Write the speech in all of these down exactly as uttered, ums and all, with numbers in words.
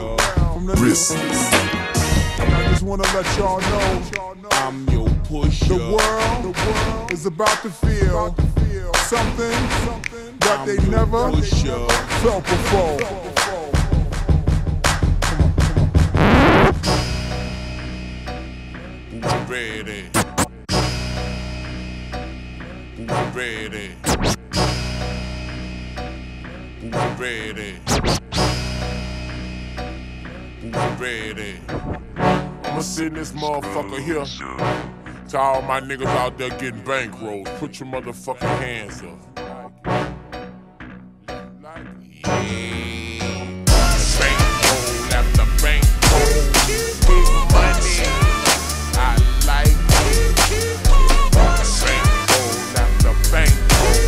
pusher, from the wrist. I just wanna let y'all know I'm your pusher. The world, the world is about to feel something that they never felt before. Ready. Ready. Ready. Ready. I'ma send this motherfucker here to all my niggas out there getting bankrolls. Put your motherfucking hands up. Yeah. Bankroll after bankroll. Big money. I like it. Bankroll after bankroll.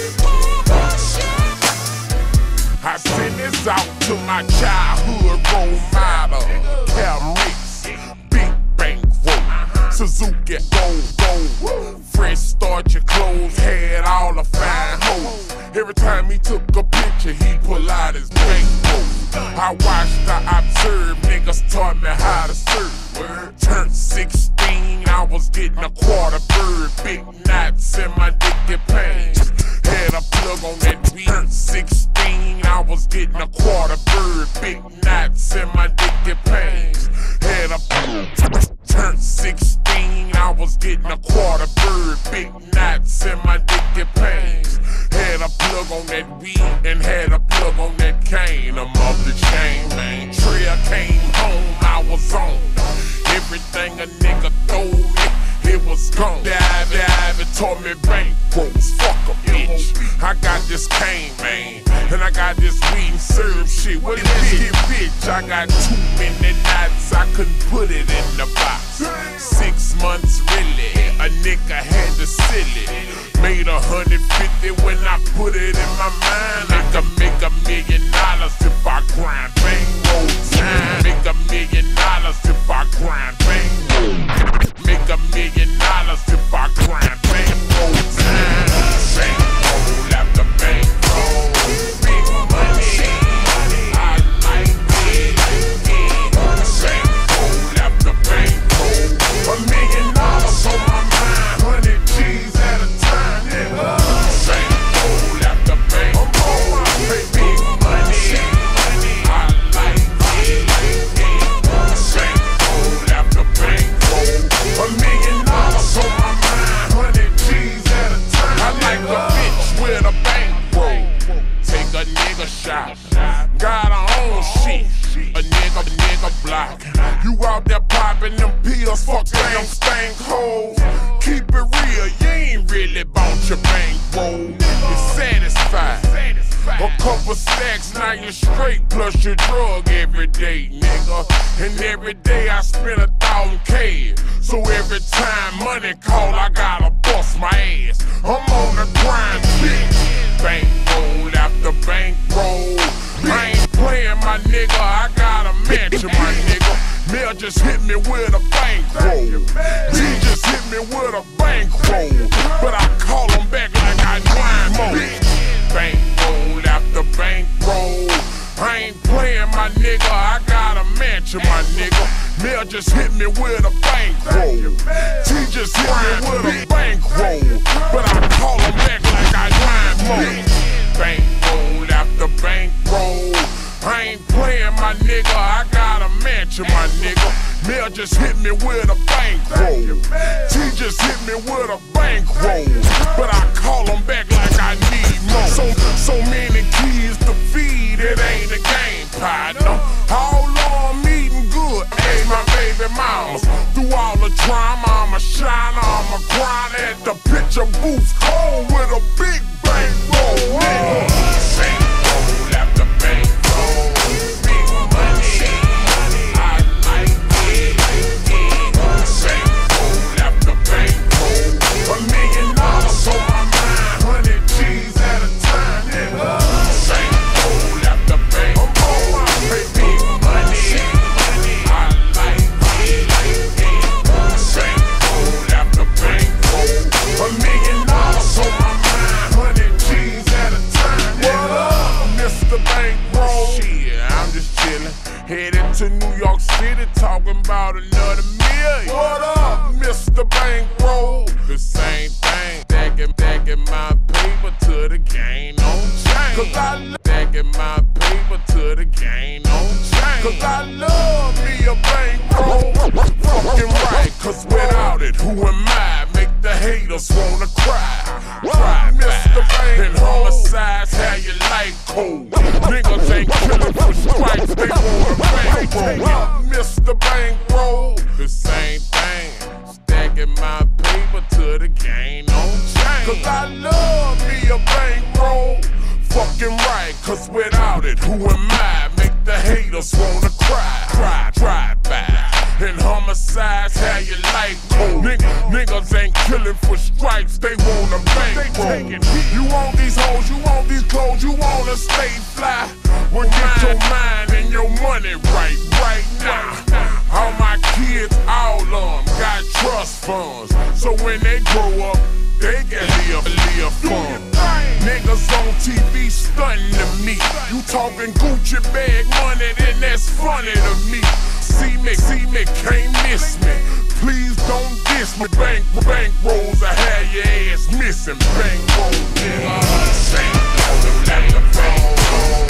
I send this out to my childhood role model. Camrix, big bankroll. Suzuki, gold, gold. Fresh start your clothes, had all the fine hoes. Every time he took a picture, he pull out his bankroll. I watched, I observed, niggas taught me how to serve. Turned sixteen, I was getting a quarter bird. Big knots in my dicky pants. Had a plug on that weed. Turned sixteen, I was getting a quarter bird. Big knots in my dicky pants. Had a plug. Turned sixteen, I was getting a quarter bird. Big knots in my dicky pants. Had a plug on that weed and had a plug on that cane. I'm off the chain, man. Trail came home, I was on. Everything a nigga told me, it was gone. Dive, dive, and taught me bankrolls. Fuck a bitch. I got this cane, man, and I got this weed and serve shit. What is this, bitch? I got too many knots, I couldn't put it in the box. Six months, really, a nigga had to sell it. Made a hundred fifty when I put it in my mind. I can make a million dollars if I grind bankroll time. Make a million dollars if I grind bankroll. Make a million dollars if I grind bankroll time. Bankroll after bankroll. Big money, I like it. Bankroll after bankroll. A million dollars on my mind. Hundred G's at a time, nigga. Bankroll after bankroll. Big money, I like it. Bankroll after bankroll. A million dollars on my mind. Hundred G's at a time. I like a bitch with a bankroll. Take a nigga shot. Got her own shit. A nigga, nigga block. You out there popping them pills, fuck them stank hoes. Keep it real, you ain't really bought your bankroll. You're satisfied. A couple stacks, now you're straight, plus your drug every day, nigga. And every day I spend a thousand K. So every time money call, I gotta bust my ass. I'm on the grind, bitch. Bankroll after bankroll. I ain't playing, my nigga, I got a mansion, my nigga. Mel just hit me with a bankroll. G just hit me with a bankroll. But I call him back like I grind more. Bankroll after bankroll. I ain't playing, my nigga, I got a mansion, my nigga. Mel just hit me with a bankroll. G just hit me with a bankroll. But I call him back like I grind more. Bankroll after bankroll. I ain't playing, my nigga, I got a mansion, my nigga. Mel just hit me with a bankroll. T just hit me with a bankroll. But I call him back like I need more. So, so many kids to feed, it ain't a game, partner. How long I'm eating good, ain't my baby mama. Through all the drama, I'm a shiner, I'm a grind at the picture booth. Cold with a big bankroll, nigga. Bankroll after bankroll. Big money, I like it. Bankroll after bankroll. A million dollars on my mind. Hundred G's at a time, nigga. Bankroll after bankroll. Big money, I like it. Bankroll after bankroll. A million dollars on my mind. Headed to New York City, talking about another million. What up, Mister Bankroll? The same thing, stacking, stacking my paper to the gain on change. Cause I love stacking my paper to the gain on change. Cause I love me a bankroll. Fucking right, cause without it, who am I? Make the haters wanna cry. Cry, Mister Bankroll. And homicides, how you like cold. Niggas ain't killing for stripes, they want a bankroll. Mister Bankroll, the same thing, stacking my paper to the gain on change. Cause I love me a bankroll. Fucking right, cause without it, who am I? Make the haters wanna cry. Cry, cry back. And homicides, how you like cold. Niggas ain't killing for stripes, they want a bankroll. You want these hoes, you want these clothes, you wanna stay fly. Well, get your mind and your money right, right now. All my kids, all of them, got trust funds. So when they grow up, they can live, live fun. Niggas on T V stunning to me. You talking Gucci bag money, then that's funny to me. See me, see me, can't miss me. Please don't diss me. Bank, bank rolls, I have your ass missing. Bank rolls, nigga. Bank like a bank roll.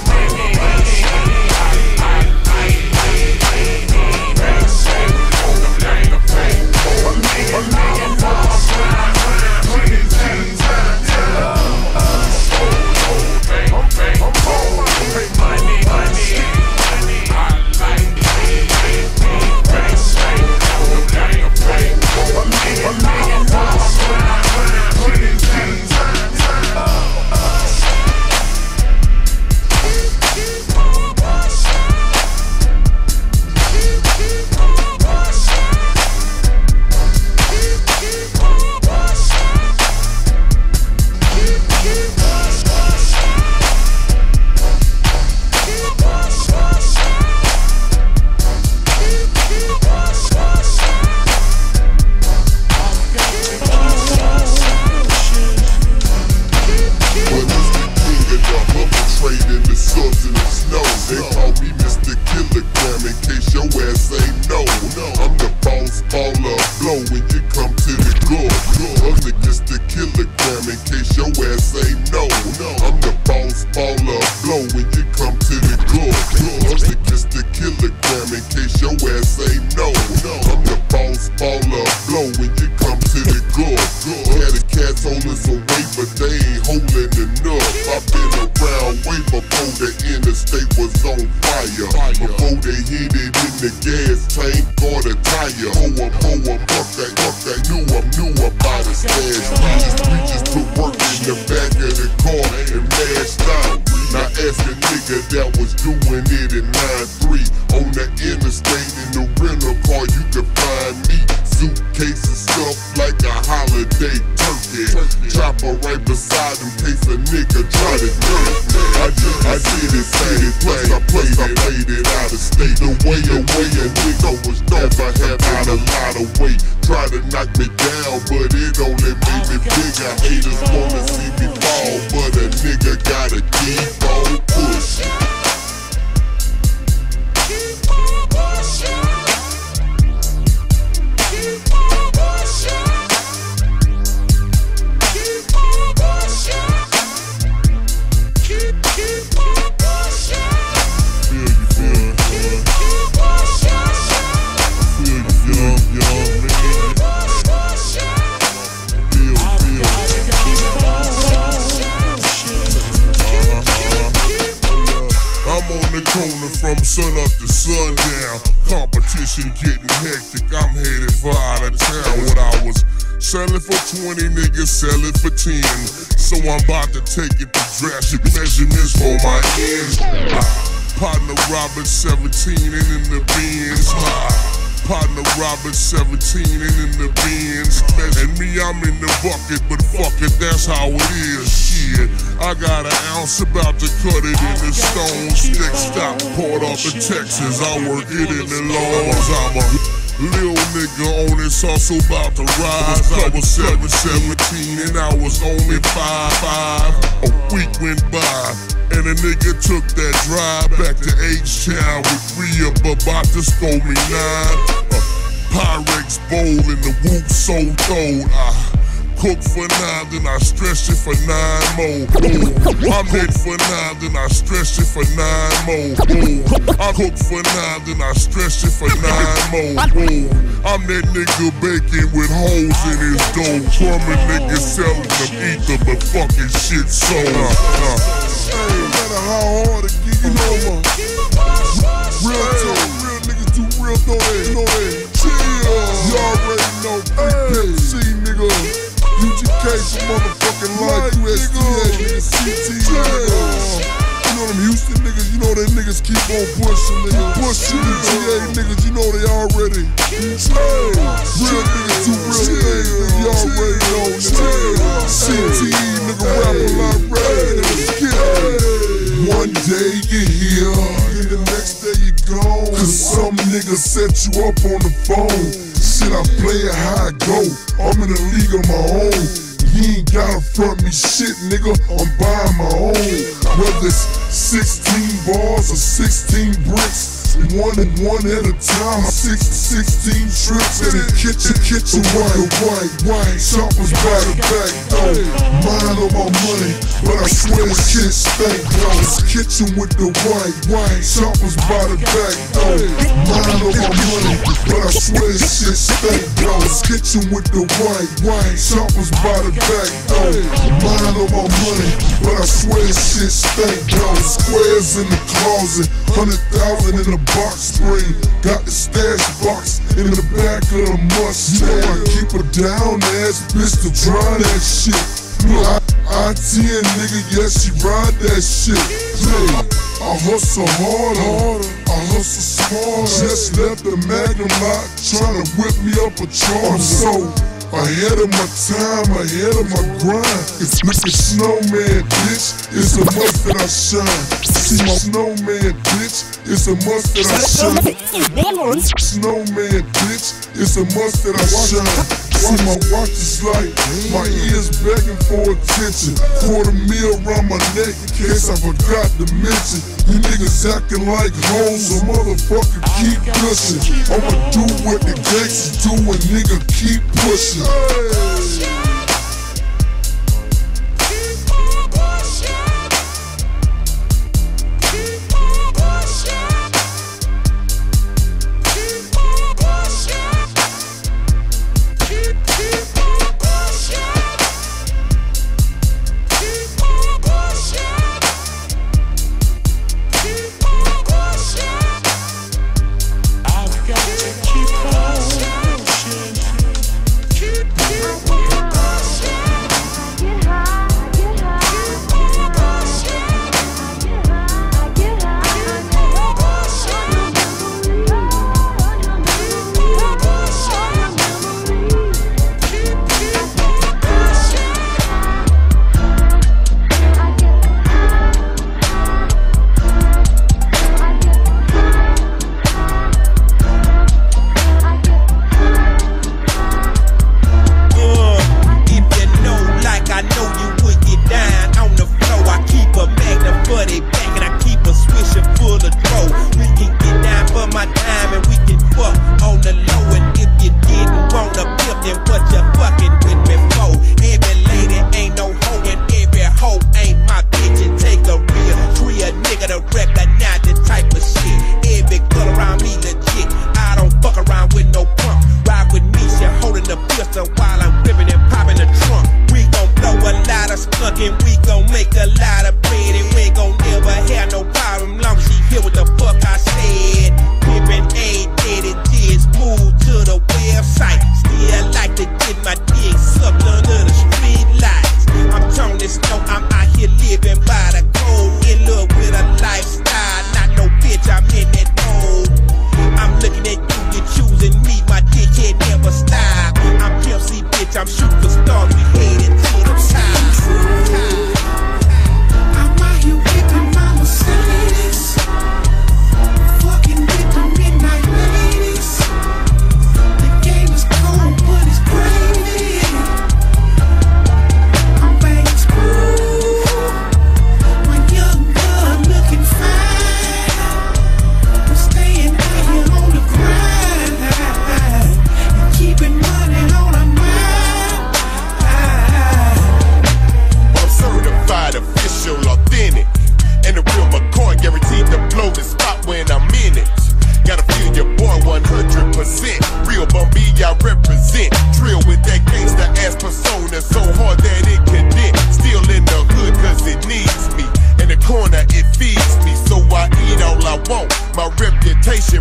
Selling for twenty, niggas selling for ten. So I'm about to take it to drastic measurements for my ends. Ah, partner Robert seventeen and in the Benz. Ah, partner Robert seventeen and in the Benz. And me, I'm in the bucket, but fuck it, that's how it is. Shit, I got an ounce about to cut it in the stone. Stick stop, poured off in Texas. I work it in the lawns. I'm a Lil nigga on this hustle about to rise. I was seven, seventeen and I was only five, five. A week went by and a nigga took that drive back to H-Town with re-up about to score me nine. Uh, Pyrex bowl in the whoop so throwed. I cook for nine, then I stretch it for nine more. Ooh. I'm hit for nine, then I stretch it for nine more. Ooh. I cook for nine, then I stretch it for nine more. Ooh. I'm that nigga baking with holes in his dough. Crummy nigga selling them ether, but fucking shit so. Uh, uh. Hey, no matter how hard it get, you know, man. Real talk, real niggas do real though they, you know they. Chill, you already know. Hey, see nigga. U G K for motherfucking life, U S D A, nigga, C T, nigga. You know them Houston niggas, you know they niggas keep on pushing, nigga. Pushing the G A niggas, you know they already. Hey, real niggas do real things, nigga, you already know, nigga. C T, nigga, rap a lot, ready, let's get it. One day you here, then the next day you gone. Cause some nigga set you up on the phone. Shit, I play it how I go. I'm in a league of my own. You ain't gotta front me shit, nigga. I'm buying my own. Whether it's sixteen bars or sixteen bricks, one and one at a time. Six, sixteen trips in the kitchen, kitchen white, white, white. Choppers by the back door. Mind on my money, but I swear this shit stank, though. It's kitchen with the white, white. Choppers by the back door. Mind on my money, but I swear this shit stank, though. It's kitchen with the white, white. Choppers by the back door. Mind on my money, but I swear this shit stank, though. Squares in the closet, hundred thousand in the box spring. Got the stash box in the back of the Mustang. You know I keep a down ass bitch to dry that shit. You know, I ten nigga, yes, she ride that shit. Hey, I hustle harder, I hustle smarter. Just left the Magnum lot, tryna whip me up a charge. I'm so ahead of my time, ahead of my grind. It's like a snowman, bitch, it's a must that I shine. See my snowman, bitch, it's a must that I shine. Snowman, bitch, it's a must that I shine. See my watch is light, my ears begging for attention. Quarter meal around my neck in case I forgot to mention. You niggas acting like hoes, a motherfucker keep pushing. I'ma do what the gangsters do and nigga keep pushing. Hey. Keep on pushing, keep on pushing.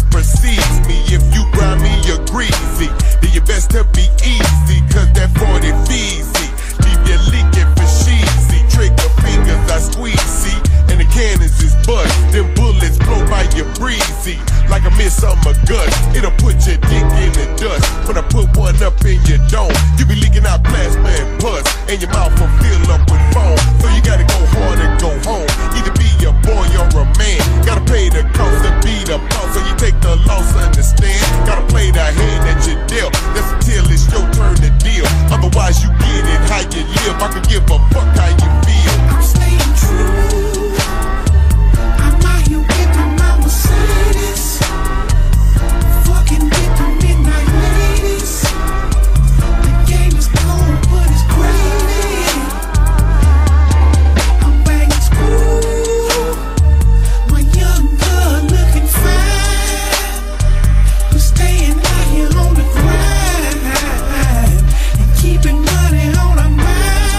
supersedes me. If you grind me or greasy, then you best to be easy, cause that forty feezy leave you leaking for sheezy. Trigger fingers I squeeze, see, and the cannons is bust. Them bullets blow by you breezy, like I miss on my guts. It'll put your dick in the dust when I put one up in your dome. You be leaking out plasma and pus, and your mouth will fill up with foam. So you gotta go hard and go home. Either be a boy or a man. Gotta pay the cost to be the boss, so you take the loss, understand? Gotta play the hand that you dealt. That's until it's your turn to deal. Otherwise you get it how you live. I could give a fuck how you feel. I'm staying true. I'm out here with my Mercedes, fucking with the midnight ladies. The game is cold, but it's crazy. I'm banging screw. My young girl looking fine. We're staying out here on the grind and keeping money on our mind.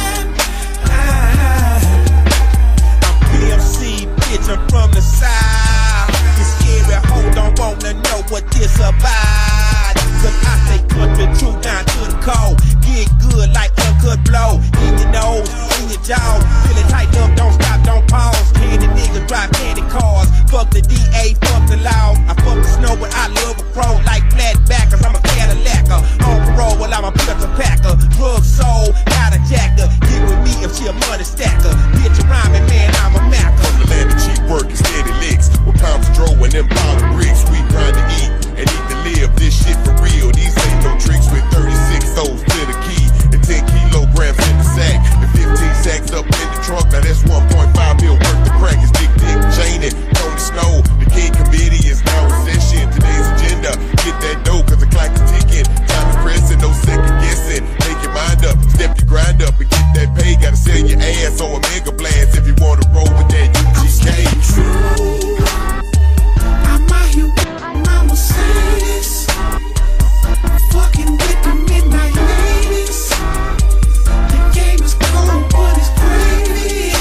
I'm from the south. This scary hoe don't wanna know what this about. Cause I stay country true down to the cold. Get good like uncut blow. In your nose, in your jaw. Feeling tight up, don't stop, don't pause. Candy niggas drive candy cars. Fuck the D A, fuck the law. I fuck the snow, but I love a crow like flat backers. I'm a Cadillac-er. On parole, well I'm a Peter Packer. Drug soul, got a jacker. Get with me if she a money stacker. Bitch, you rhyming, man, I'm a macker. From the land of cheap work and steady licks, with pounds of dro and them pound of bricks. We grind to eat and eat to live. This shit for real. These ain't no tricks with thirty-six O's to the key and ten kilograms in the sack and fifteen sacks up in the trunk. Now that's one point five mil worth of crack. It's Dick Dick, Jane and Tony Snow. The King Committee is now in session. Today's agenda, get that dough cause the clock is ticking. Time is pressing, no second guessing. Make your mind up, step your grind up and get that pay. Gotta sell your ass or a mega blast if you wanna roll with that U G K. True. I'm out here with my Mercedes, fucking with the midnight ladies. The game is cold, but it's crazy.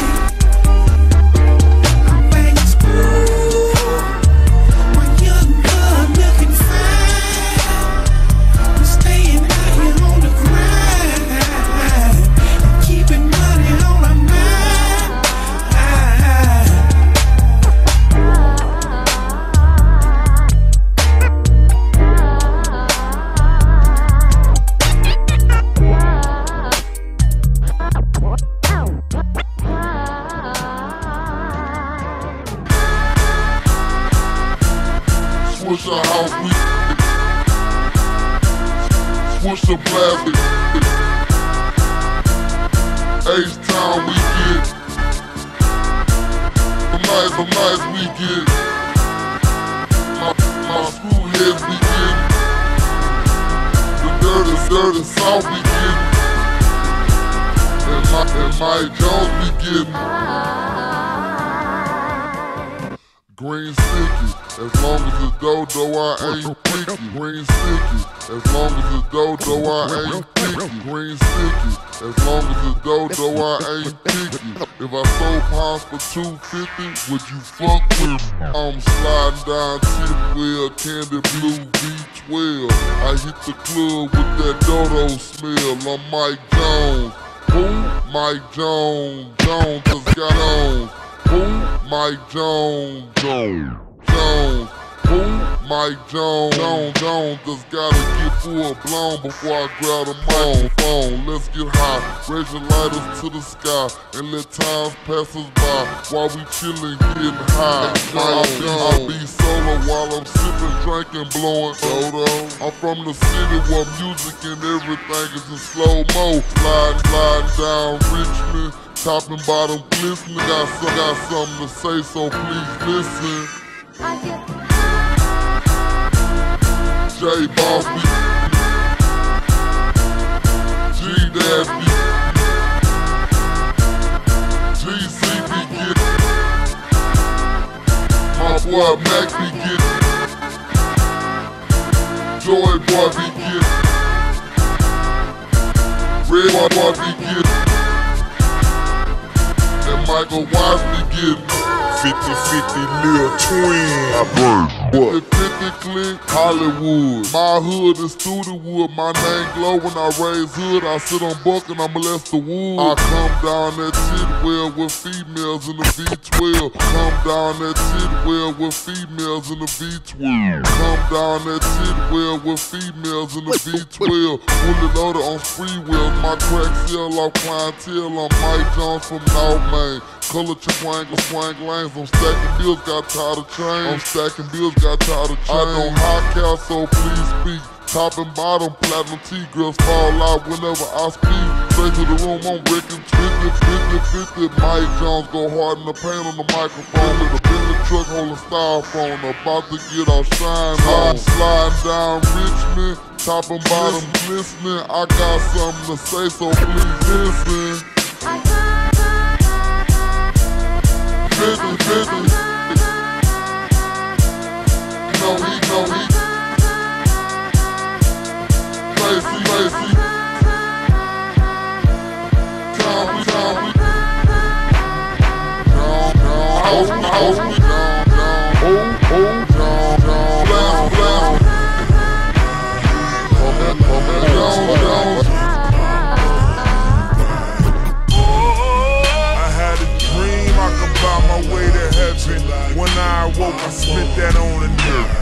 I'm banging screw. My young girl looking fine. We're staying out here on the grind and keeping money on our mind. Switch the house, we switch the plastic. H-Town we get. Some nice, some nice we get. My, my screw heads we get. The dirty, dirty south we get. And my, and Mike Jones we get. Green sticky, as long as it's dodo, I ain't picky. Green sticky, as long as it's dodo, I ain't picky. Green sticky, as long as it's dodo, I ain't picky. If I sold pounds for two fifty, would you fuck with me? I'm sliding down Tidwell, Candy Blue V twelve. I hit the club with that dodo smell. I'm Mike Jones. Who? Mike Jones. Jones just got on. Who? Mike Jones, Jones, Jones. Who? Mike Jones, Jones, Jones. Just gotta get full blown before I grab the microphone. Let's get high, raise your lighters to the sky, and let time pass us by while we chillin', getting high. Mike Jones, I be solo while I'm sippin', drinking, blowing soda. I'm from the city where music and everything is in slow-mo. Sliding, sliding down Richmond. Top and bottom glistening, got, some, got something to say, so please listen. J Bobby, G Daddy, G C be getting, my boy Mac be getting, Joy boy be getting, Red boy be getting. Michael Wise be getting fifty fifty Lil Twin. I burn. What? fifty click Hollywood. My hood is Studewood. My name glow when I raise hood. I sit on buck and I molest the wood. I come down that Tidwell with females in the V twelve. Come down that Tidwell with females in the V twelve. Come down that Tidwell with females in the V twelve. Fully loaded on free wheels. My crack sell off clientele. I'm Mike Jones from North Main. Color triangle, swang lanes. I'm stacking bills, got tired of chains. I'm stacking bills, got tired of chains. I don't high count, so please speak. Top and bottom, platinum T-girls fall out whenever I speak. Straight to the room, I'm wrecking fifty, fifty, fifty. Mike Jones go hard in the paint on the microphone. With a Bentley truck holding styrofoam. About to get our shine on. Sliding down Richmond, top and bottom glistening. I got something to say, so please listen. fifty, fifty. No heat, no heat. Lazy, lazy. Tommy, Tommy. Down, down, hold me, hold me. Down, down, hold, hold, down, down. Blast, blast. Come in, come in, down, down. I had a dream I could buy my way to heaven. When I awoke, I spent that on a nigga.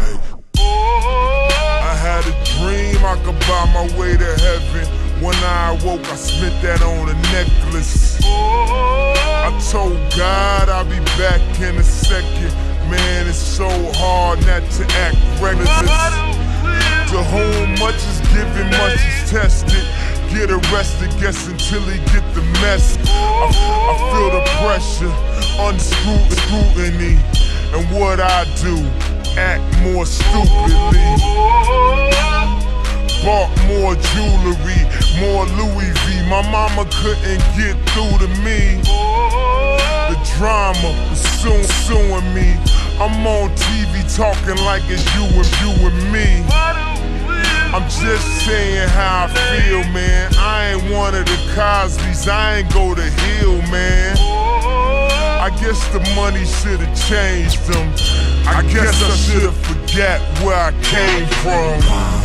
I had a dream I could buy my way to heaven. When I awoke, I spent that on a necklace. I told God I'll be back in a second. Man, it's so hard not to act reckless. To whom much is given, much is tested. Get arrested, guess until he get the mess. I, I feel the pressure, unscrew scrutiny. And what I do, act more stupidly. Bought more jewelry, more Louis V. My mama couldn't get through to me. The drama was soon suing me. I'm on T V talking like it's you and you and me. I'm just saying how I feel, man. I ain't one of the Cosbys, I ain't go to Hill, man. I guess the money should've changed them. I guess I should've forgot where I came from.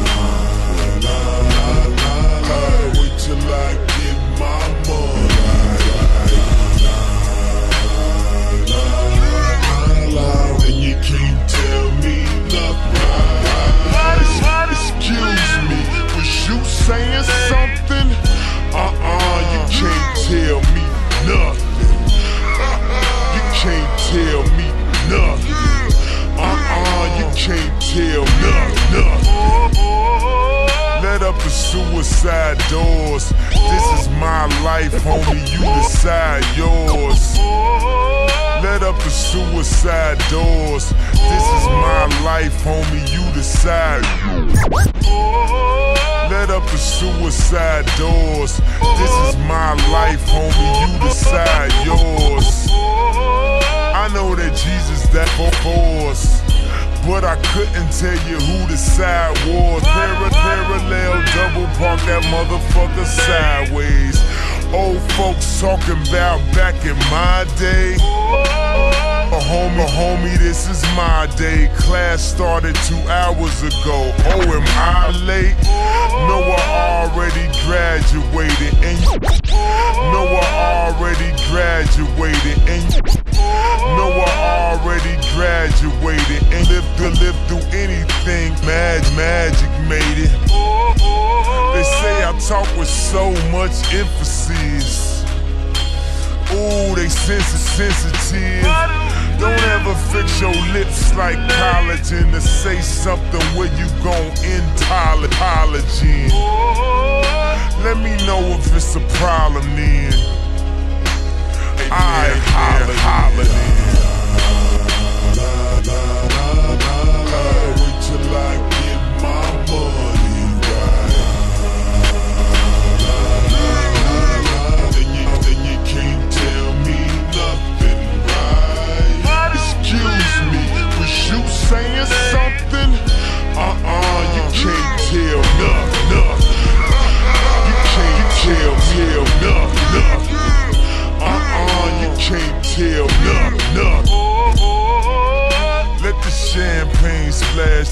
Wait till I get my money. And you can't tell me nothing. Excuse me, was you saying something? Uh-uh, you can't tell me nothing. You can't tell me nothing. Uh-uh, you can't tell me nothing. Let up the suicide doors. This is my life, homie, you decide yours. Let up the suicide doors. This is my life, homie, you decide. Let up the suicide doors. This is my life, homie, you decide yours. I know that Jesus died for us, but I couldn't tell you who the side was. Para, parallel, double park that motherfucker sideways. Old folks talking about back in my day. A homie, a homie, this is my day. Class started two hours ago. Oh, am I late? No, I already graduated. And no, I already graduated. And no, I already graduated. And live to live through anything. Mag magic made it. They say I talk with so much emphasis. Ooh, they sensitive, sensitive. Don't ever fix your lips like collagen to say something where you gon' end apology. Let me know if it's a problem then. I holler, holler then. Wait till I get my money right. Then you, then you can't tell me nothing, right? Excuse me, was you saying something? Uh-uh, you can't tell nothing, nothing. You can't tell, tell nothing, nothing. Uh-uh, you can't tell nothing, nothing.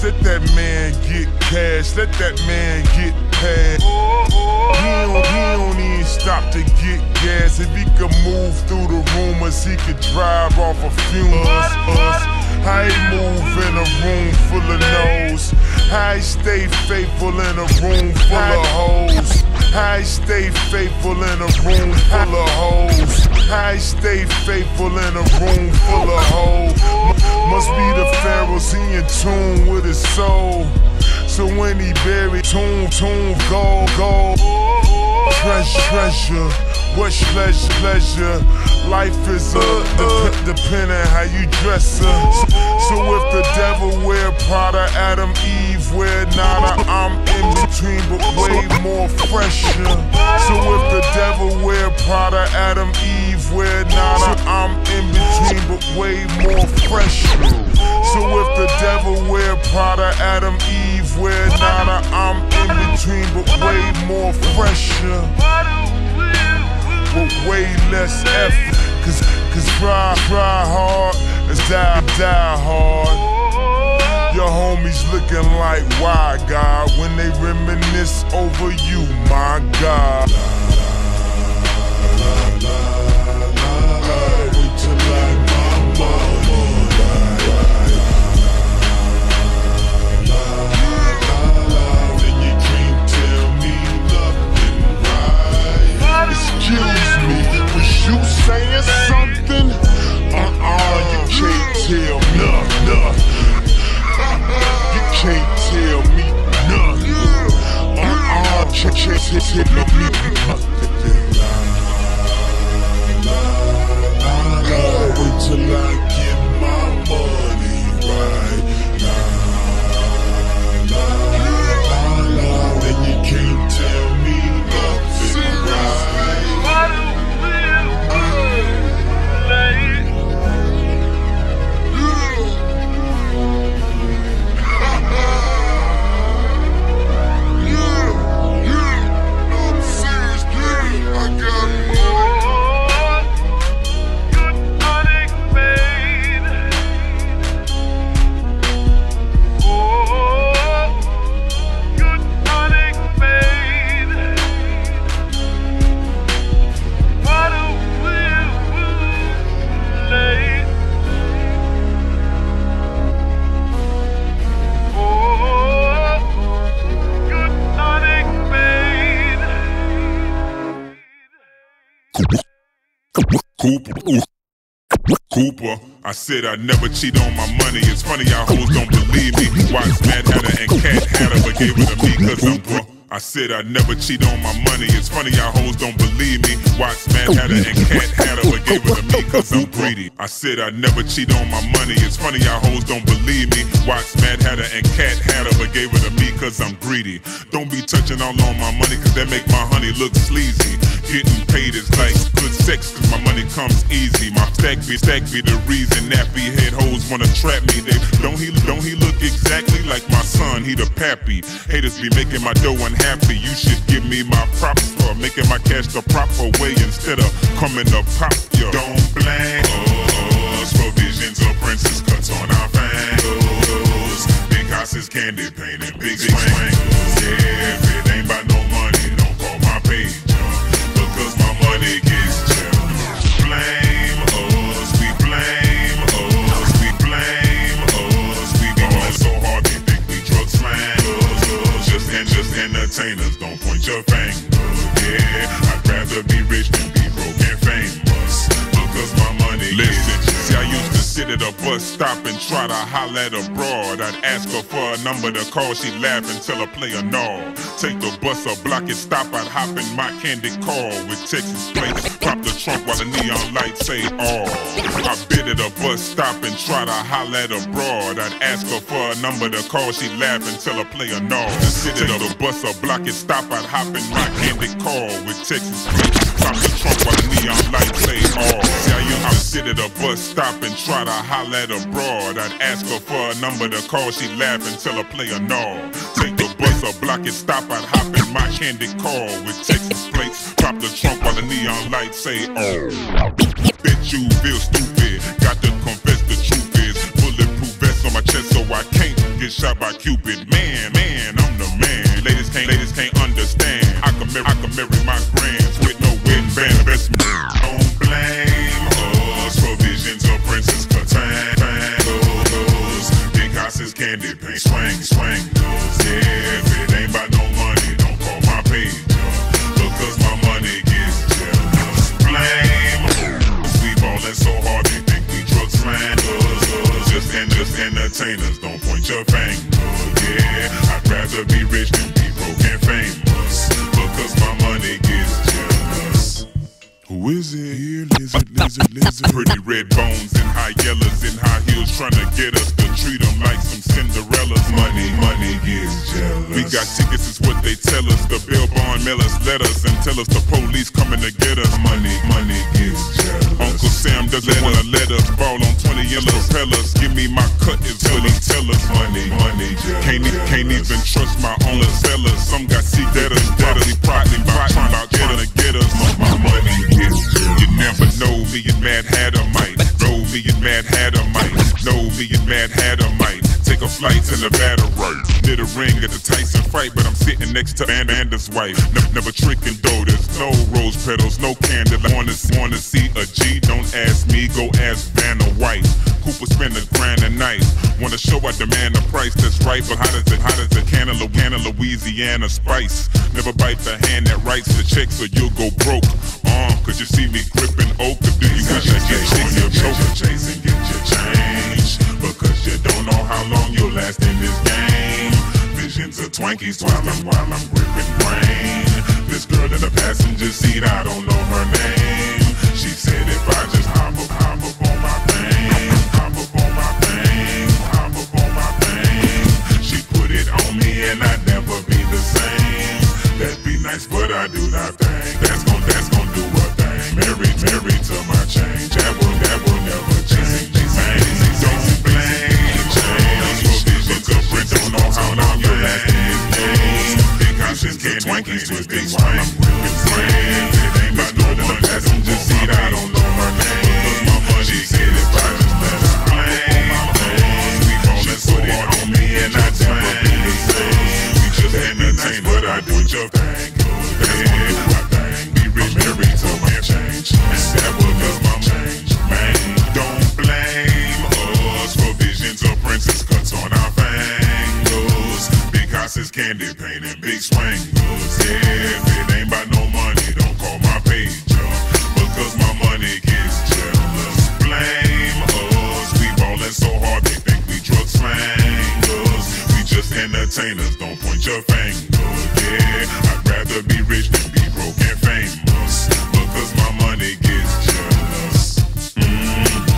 let that man get cash, let that man get paid. He don't, he don't even stop to get gas. If he could move through the rumors, he could drive off a fumes. Us. How he move in a room full of no's. How he stay faithful in a room full of hoes. How he stay faithful in a room full of hoes. How he stay faithful in a room full of hoes. Must be the Pharaohs, he in tune with his soul. So when he buried, tune, tune, gold, gold. Treasure, treasure, what's pleasure, pleasure. Life is a dep depending how you dress her. So, so if the devil wear Prada, Adam, Eve wear Nada, I'm in between but way more fresher. So if the devil wear Prada, Adam, Eve wear Nada, I'm in between but way more fresher. So if the devil wear Prada, Adam, Eve wear Nada, I'm in between but way more fresher. But way less effort. Cause, cause try, try hard and die, die hard. Your homies looking like why God when they reminisce over you, my God. Wait till like my mama. Then you can't tell me nothing right. Excuse me, was you saying something? Uh-uh, you can't tell me nothing. You can't tell me nothing. Uh-uh, you can't tell me nothing. Wait till I get my money right. Then you can't tell me nothing right. Cooper, Cooper, I said I'd never cheat on my money. It's funny how hoes don't believe me. Watch Mad Hatter and Cat Hatter, but gave it to me cause I'm broke. I said I'd never cheat on my money. It's funny how hoes don't believe me. Watch Mad Hatter and Cat Hatter, but gave it to me cause I'm greedy. I said I'd never cheat on my money. It's funny how hoes don't believe me. Watch Mad Hatter and Cat Hatter, but gave it to me cause I'm greedy. Don't be touching all on my money cause that make my honey look sleazy. Getting paid is like good sex cause my money comes easy. My stack be, stack be the reason nappy head hoes wanna trap me. They, don't he, don't he look exactly like my son? He the pappy. Haters be making my dough unhappy. You should give me my props for making my cash the proper way instead of coming to pop you. Don't blame us for visions of princess cuts on our fingers. Big houses, candy painted, big swings. Yeah, if it ain't about no money, don't call my page. Cause my money gets jammed. Blame us, we blame us, we blame us. We be going so hard they think we drug slangers. Just and just entertainers, don't point your finger. Yeah, I'd rather be rich than be broke and famous. Because my money gets jammed. See, I used to sit at a bus stop and try to holler at a broad. I'd ask her for a number to call, she'd laugh and tell her play a gnaw. Take the bus or block it, stop, I'd hop in my candy car with Texas plates. Pop the trunk while the neon lights say oh. I bid at a bus stop and try to holler at a broad. I'd ask her for a number to call, she'd laugh and tell her play a gnaw. Sit at the bus or block it, stop, I'd hop in my candy car with Texas plates. Pop the trunk while the neon lights say oh. See, I used to sit at a bus stop and try to holler at a broad. I'd ask her for a number to call, she'd laugh and tell her play a gnaw. Take the bus or block it, stop, I'd hop in my candy car with Texas plates. Pop the trunk while the neon lights say oh. Bet you feel stupid, got to confess the truth is bulletproof vest on my chest so I can't get shot by Cupid. Man, man, I'm the man. Ladies can't, ladies can't understand. I can marry, I can marry my grands with no wedding band. Best man. Don't blame us for visions of Princess Catango's. Big houses, candy paint, swing, swing those. Yeah, if it ain't about no money, don't call my page up, because my money gets jealous. Blame us. We ballin' so hard they think we drug slangers. Just, and just entertainers, don't point your finger. Yeah, I'd rather be rich than be broke and famous, because my money gets jealous. Who is it? Here, lizard, lizard, lizard. Pretty red bones and high yellows and high heels trying to get us to treat them like some Cinderellas. Money, money gets jealous. We got tickets, is what they tell us. The bail bond mail us letters and tell us the police coming to get us. Money, money gets jealous. Uncle Sam doesn't wanna let us ball on twenty yellow propellers. Give me my cut is what he tell us. Money, money jealous. Can't, can't even trust my own sellers. Some got secret debtors, debtors, plotting, trying to get us. My money gets jealous. You never know me and Mad Hatter might. Know me and Mad Hatter might. Know me and Mad Hatter might. Take a flight to Nevada, right? Did a ring at the Tyson fight, but I'm sitting next to Amanda's wife. Never, never tricking though, there's no rose petals, no candle. Wanna, wanna see a G? Don't ask me, go ask Vanna White. Cooper spend a grand a night. Wanna show I demand a price that's right, but how does it, how does it can of, can of Louisiana spice? Never bite the hand that writes the check so you'll go broke. Um, cause you see me gripping oak, or do you wish I get chase your choke? Chase and get your change, because you don't know how long you'll last in this game. Visions of Twankies while I'm, while I'm gripping brain. This girl in the passenger seat, I don't know her name. She said if I just hop up, hop up on my thing, hop up on my thing, hop up on my thing. She put it on me and I'd never be the same. That'd be nice, but I do not think that's gon' that's gon' do a thing. Married, married to my change. That will, that will never change. Don't blame change. Because Brent don't know how long you're lasting this game. Big houses, can't Twankies with big swing. I'm gripping friends. It ain't about no one passenger seat. I don't know her name. She said if I just let her blame. We ballin' so hard on me and I never be the same. We just entertain, but I do your thing. Be rich, married to my change. That will love my change. Man, don't blame us for visions of princess cuts on our fingers. Big houses, candy paint, and big swingers. Yeah, if it ain't about no money, don't call my page up, because my money gets jealous. Blame us, we ballin' so hard they think we drug slangers. We just entertainers, don't point your finger. Yeah, I'd rather be rich than be broke and famous, because my money gets jealous. Mm-hmm.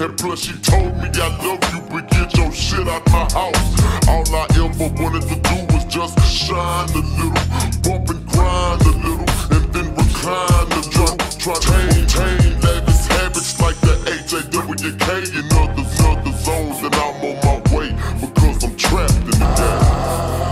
And plus she told me I love you, but get your shit out my house. All I ever wanted to do was just shine a little, bump and grind a little, and then recline a little. Try to maintain lavish habits like the H A W K and others, other zones, and I'm on my way because I'm trapped in the game.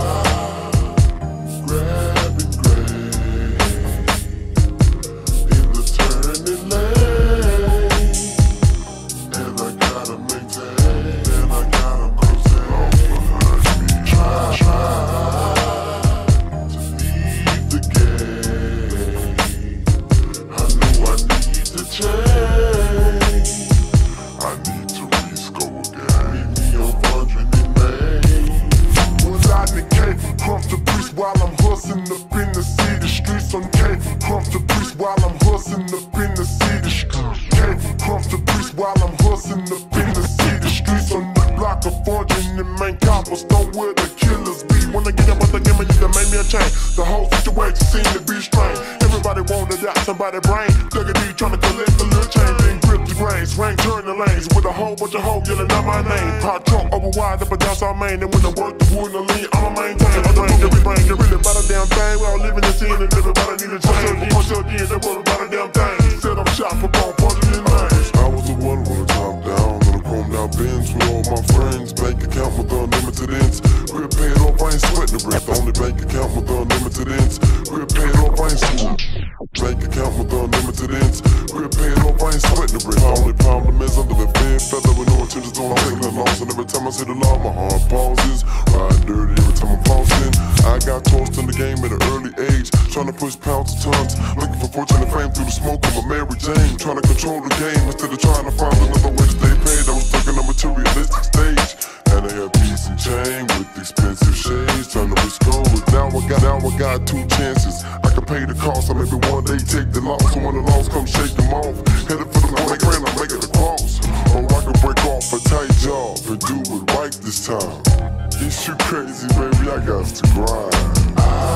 Somebody brain, thug a D tryna collect a little change, then grip the grain, swing, turn the lanes with a whole bunch of hoes yelling out my name. Pop trunk over wide up and down South Main, and when I work the wood and the lean, I'ma maintain. Other brain, every brain, get really about a damn thing. We all living in sin and everybody need a change. Push your D and they worry about a damn thing. Set up shop for bone, punching in lanes. I was the one with a top down on a chrome down Benz with all my friends. Bank account with unlimited ends. Quit paying off, I ain't sweating the rent. The only bank account with unlimited ends. Quit paying off, I ain't sweating. Bank account with unlimited ends. Quit paying off, I ain't sweating the rent. My only problem is under the bed, feather with no intentions on taking the loss. And every time I say the law, my heart pauses. Ride dirty every time I'm pausing. I got tossed in the game at an early age, trying to push pounds to tons, looking for fortune and fame through the smoke of a Mary Jane. Trying to control the game instead of trying to find another way to stay paid. I was stuck in a materialistic stage, and I had peace and chain with expensive shades, trying to risk gold. Now I got, now I got two chances. I can pay the cost, or maybe one day take the loss. And when the loss comes, shake them off. Headed for the money, grand, I make it across. Or I can break off a tight job and do it right this time. It's you crazy, baby, I got to grind.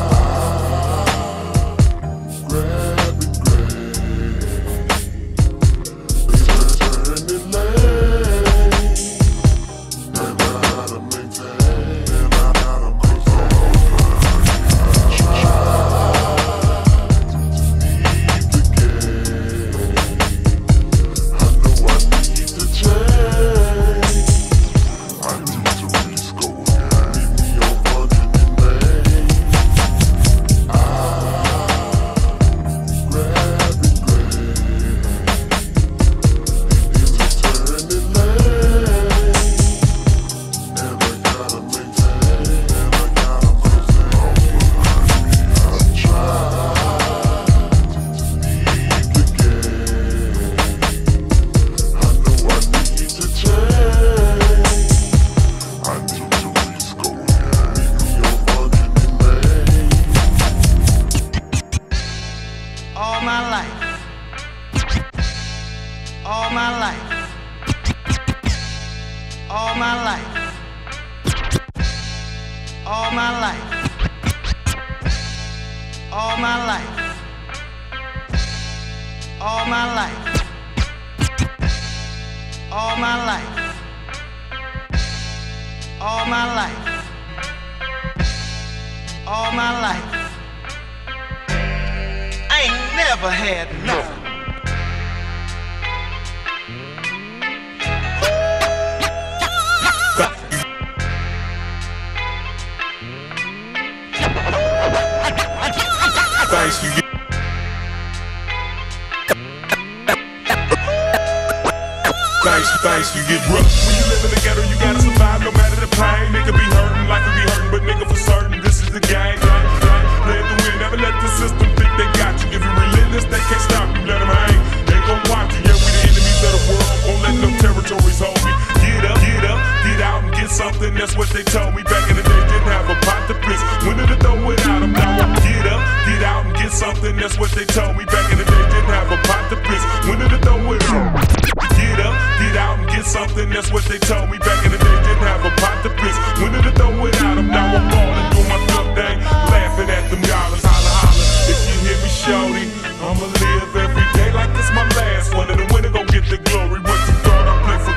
Grab and grab. Turn it lane. And I gotta maintain. And I gotta control. Leave the game. I know I need to change. I need to risk go again. Meet me on hundred in May. All my life, all my life, all my life, all my life, all my life, all my life, all my life, all my life, all my life. I ain't never had nothing. Thanks you get. Thanks, thanks you get rough. When you live in the ghetto, you gotta survive no matter the pain. Nigga be hurting, life will be hurting, but nigga for certain, this is the game. Play the win, never let the system think they got you. If you're relentless, they can't stop you, let them hang. They gon' watch you, yeah, we the enemies of the world. Won't let no territories hold me. Get up, get up, get out and get something, that's what they told me. Back in the day, didn't have a pot to piss. When did it throw it out? I'm now I'm get up, get out and get something, that's what they told me. Back in the day, didn't have a pot to piss. When did it throw it out? Get up, get out and get something, that's what they told me. Back in the day, didn't have a pot to piss. When did it throw it out? I'm now I'm ballin', doing my thug thing, laughing at them dollars, holla holla. If you hear me shorty, I'ma live every day like it's my last one. And the winner gon' get the glory. What you thought I play for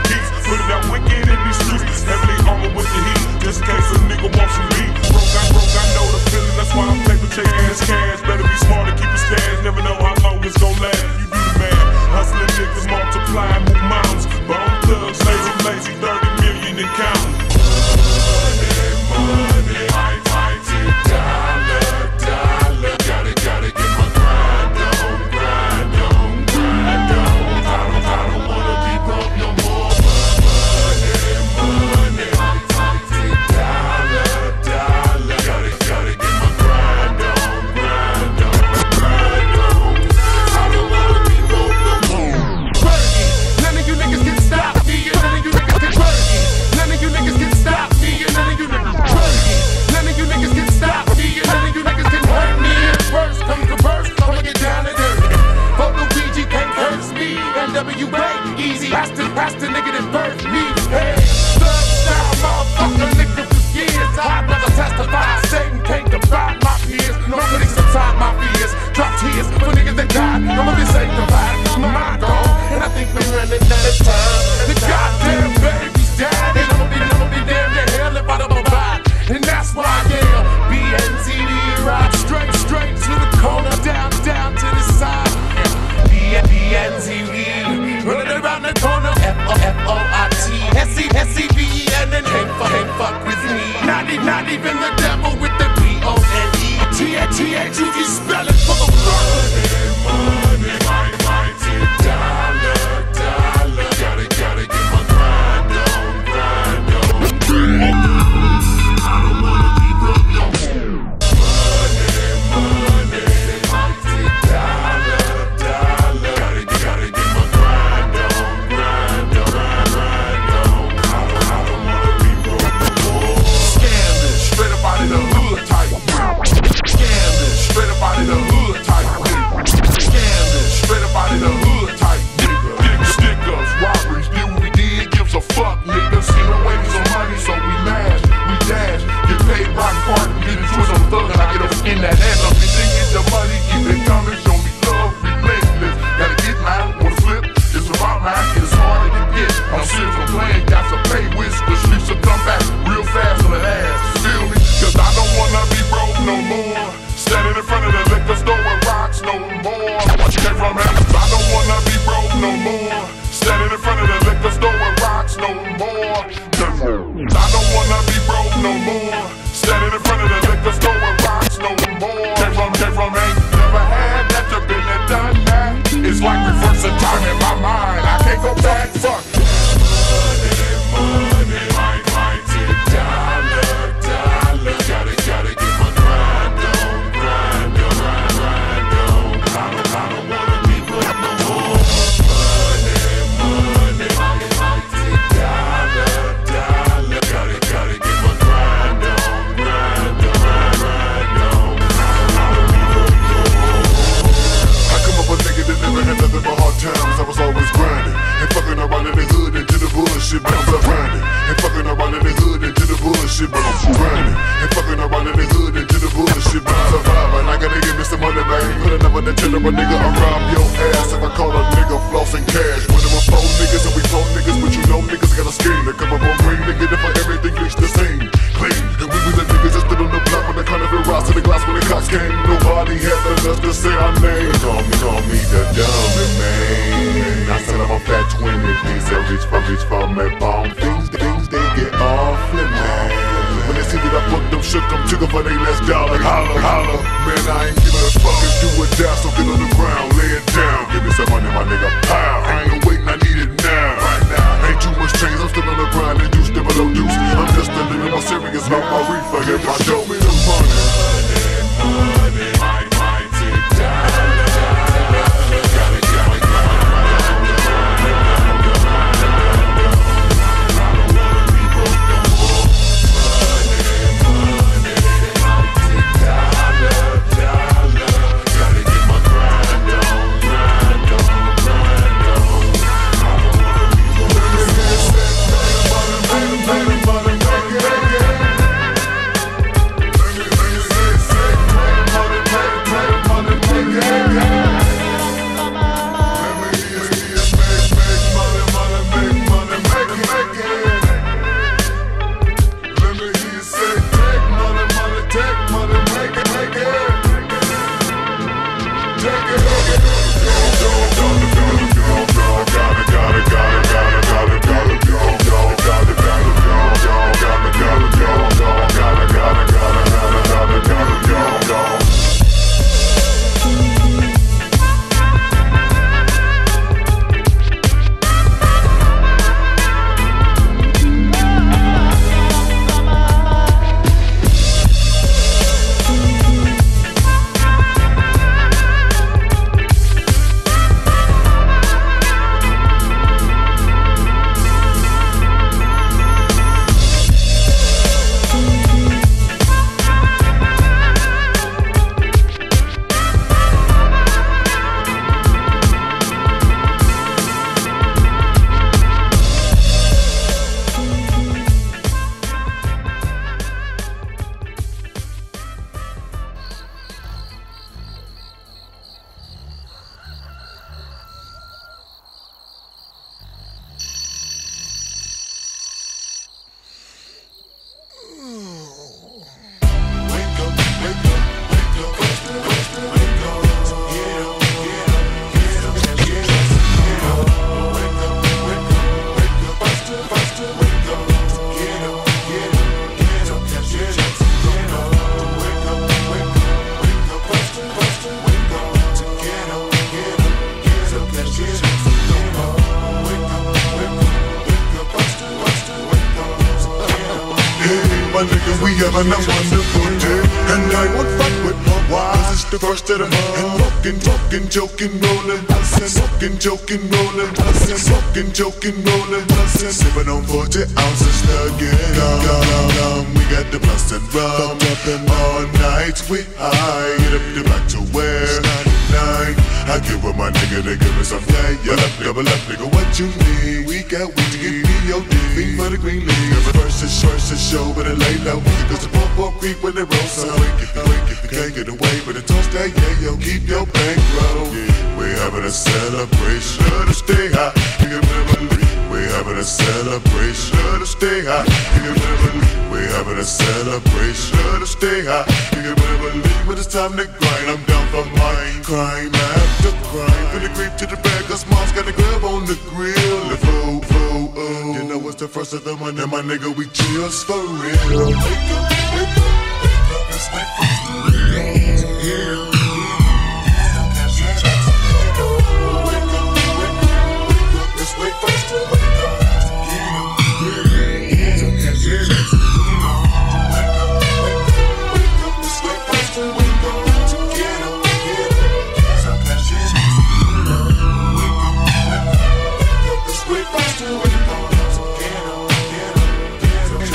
Not even the devil with the B O N E T H T H, you can spell it for the money, money, my mighty dollar, dollar. Gotta, gotta get my grind on, grind on, grind on. I don't wanna be broke no more. Money, money, mighty dollar, dollar. Gotta, gotta get my grind on, grind on, grind on. I don't, I don't wanna be broke no more. Scamming, straight up out of the hood type. Scamming, straight up out of the hood type. Scamming, straight up out of the hood type. Nigga, stickers, robberies, did what we did, gives a fuck, nigga. See no ways of money, so we mash, we dash. Get paid rock part, get it twist on thug, and I get up in that ass. I'm bitching, get the money, keep it coming, show me love, relentless. Gotta get mine, wanna flip, it's about mine, it's harder to get. I'm serious from playing, got to pay with, cause streets will come back real fast on that ass. Feel me? Cause I don't wanna be broke no more. Standing in front of the liquor store with rocks no more. What you came from, man? I don't wanna be broke no more. Standing in front of the liquor store with rocks no more. I don't wanna be broke no more. Standing in front of the liquor store with rocks no more. Came from, came from, ain't never had that, you been there, done that. It's like reversing time in my mind. I can't go back, fuck. Money, money, my mighty dollar, dollar. Gotta, gotta get my grind on, grind on, grind, grind on. I don't, I don't wanna be broke no more. Money, money, my mighty dollar, dollar. Gotta, gotta get my grind on, grind on, grind, grind on. I don't, I don't be broke no more. I come up a nigga that never had nothing but hard times. I was always grinding and fucking around in the hood into the bullshit, but I'm still grinding. And fucking around in the hood into the bullshit, but I'm still grinding. And fucking around in the hood into the bullshit, but I'm surviving. I gotta give me some money, man. Put another the tender, but nigga, I rob your ass if I call a nigga flossing cash. When it was four niggas and we four niggas, but you know niggas got a scheme to come up on green, nigga, if I everything reached the same. Clean, and we was the niggas that stood on the block when the counterfeit rocks to the glass when the cops came. Nobody had the nerve to say our name. Call me, call me the dummy man. I said I'm a fat twenty, please say reach for, reach for me, bomb. Things, things, they get awfully mad. When they see that I fucked them, shook them, took them for they last dollar. Holla, holla, man, I ain't giving a fuck if you would die, so get on the ground, lay it down. Give me some money, my nigga, pow. I ain't no waiting, I need it now. Right now, ain't too much change, I'm still on the grind, and deuce, never no deuce. I'm just a little more serious about my reefer. If I show me the money, money, money, my mighty dollar. Gotta, gotta, having a wonderful day, and I won't fuck with my wife, 'cause it's the first of the month. And walking, talking, joking, rolling, and walking, joking, rolling, and walking, joking, rolling, and sipping on forty ounces again. Gum, gum, gum, we got the blast and rum, all night we high, hit up the back to where ninety-nine. I give up my nigga to give me some yeah, yeah. Double up, nigga, what you need? We got weed to get me your D. Beat for the green league. First is first is show, but it lay low. Cause the pump up creep when they roll. So wake if you wake if you can't get away, but the toast that yeah, yo, keep your bankroll. We're having a celebration to stay high. You can never leave. We're having a celebration to stay high. You can never leave. We're having a celebration to stay high. You can never leave, but it's time to grind. I'm down for mine. Crime after crime. From the creep to the back, cause mom's got the grab on the grill. The flow, flow, oh. You know it's the first of the month, and my nigga, we chills for real. Wake up, wake up, wake up, let's wake up. Yeah. Wait first to wake up, yeah, yeah, yeah, yeah. Wake up, wake up, wake up. Let's wait first to wake up, get up, get up. Sometimes it's wake up, wake up, wake up. Let's wait first to wake up, get up, get up, get up.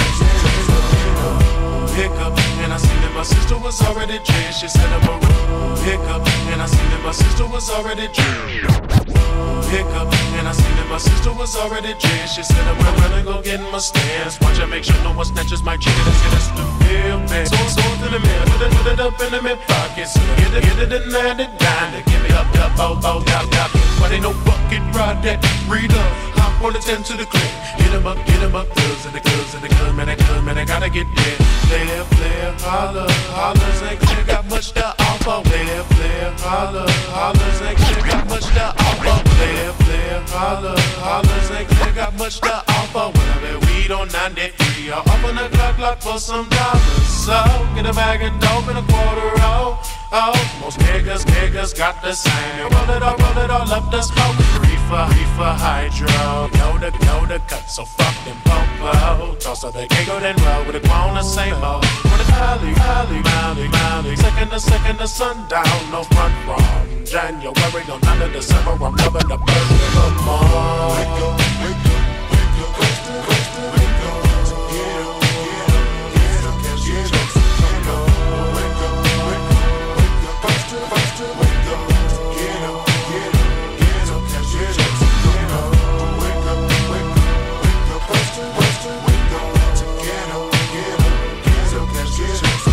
Pick up, and I see that my sister was already dressed. She said I'm a pick up, and I see that my sister was already dressed. Pick up, and I see that my sister was already dressed. She said I'm gonna go get in my stance. Watch her make sure no one snatches my chicken. It's get us the real man. So so to the man, put it, put it up in the mid pockets. Get it, get it, and land it down. Give me up, up, out, out, out, out. But ain't no bucket ride that read up. Hop on the ten to the click. Hit 'em up, hit 'em up, cuz and the cuz and the cuz, man, I cuz, man, I gotta get there. Player, player, holler, hollers ain't clear, got much to offer. Player, player, holler, hollers ain't clear, got much to offer. Player, player, holler, hollers ain't clear, got much to offer. When I bet weed on ninety-three, I'll open the clock lock for some dollars. So get a bag of dope and a quarter roll. Oh, most niggas, niggas got the same. Roll it all, roll it all up the smoke. Reefer, reefer, hydro. Know the, know the cut, so fuck them popo. Toss up the giggle, then roll with a grown the same old. When it's valley, valley, valley, valley. Second to second to sundown, no front from January on none of December. I'm loving the bird of the month. Wake up, wake up, wake up, wake up, wake up, wake up. Get up, get up, get up, get up, get up. Wake up, wake up, wake up, faster, faster, wake up. Get up, get up, get up, get up, get up. Wake up, wake up, wake up, faster, faster, wake up. Get up, get up, get up, get up, get up.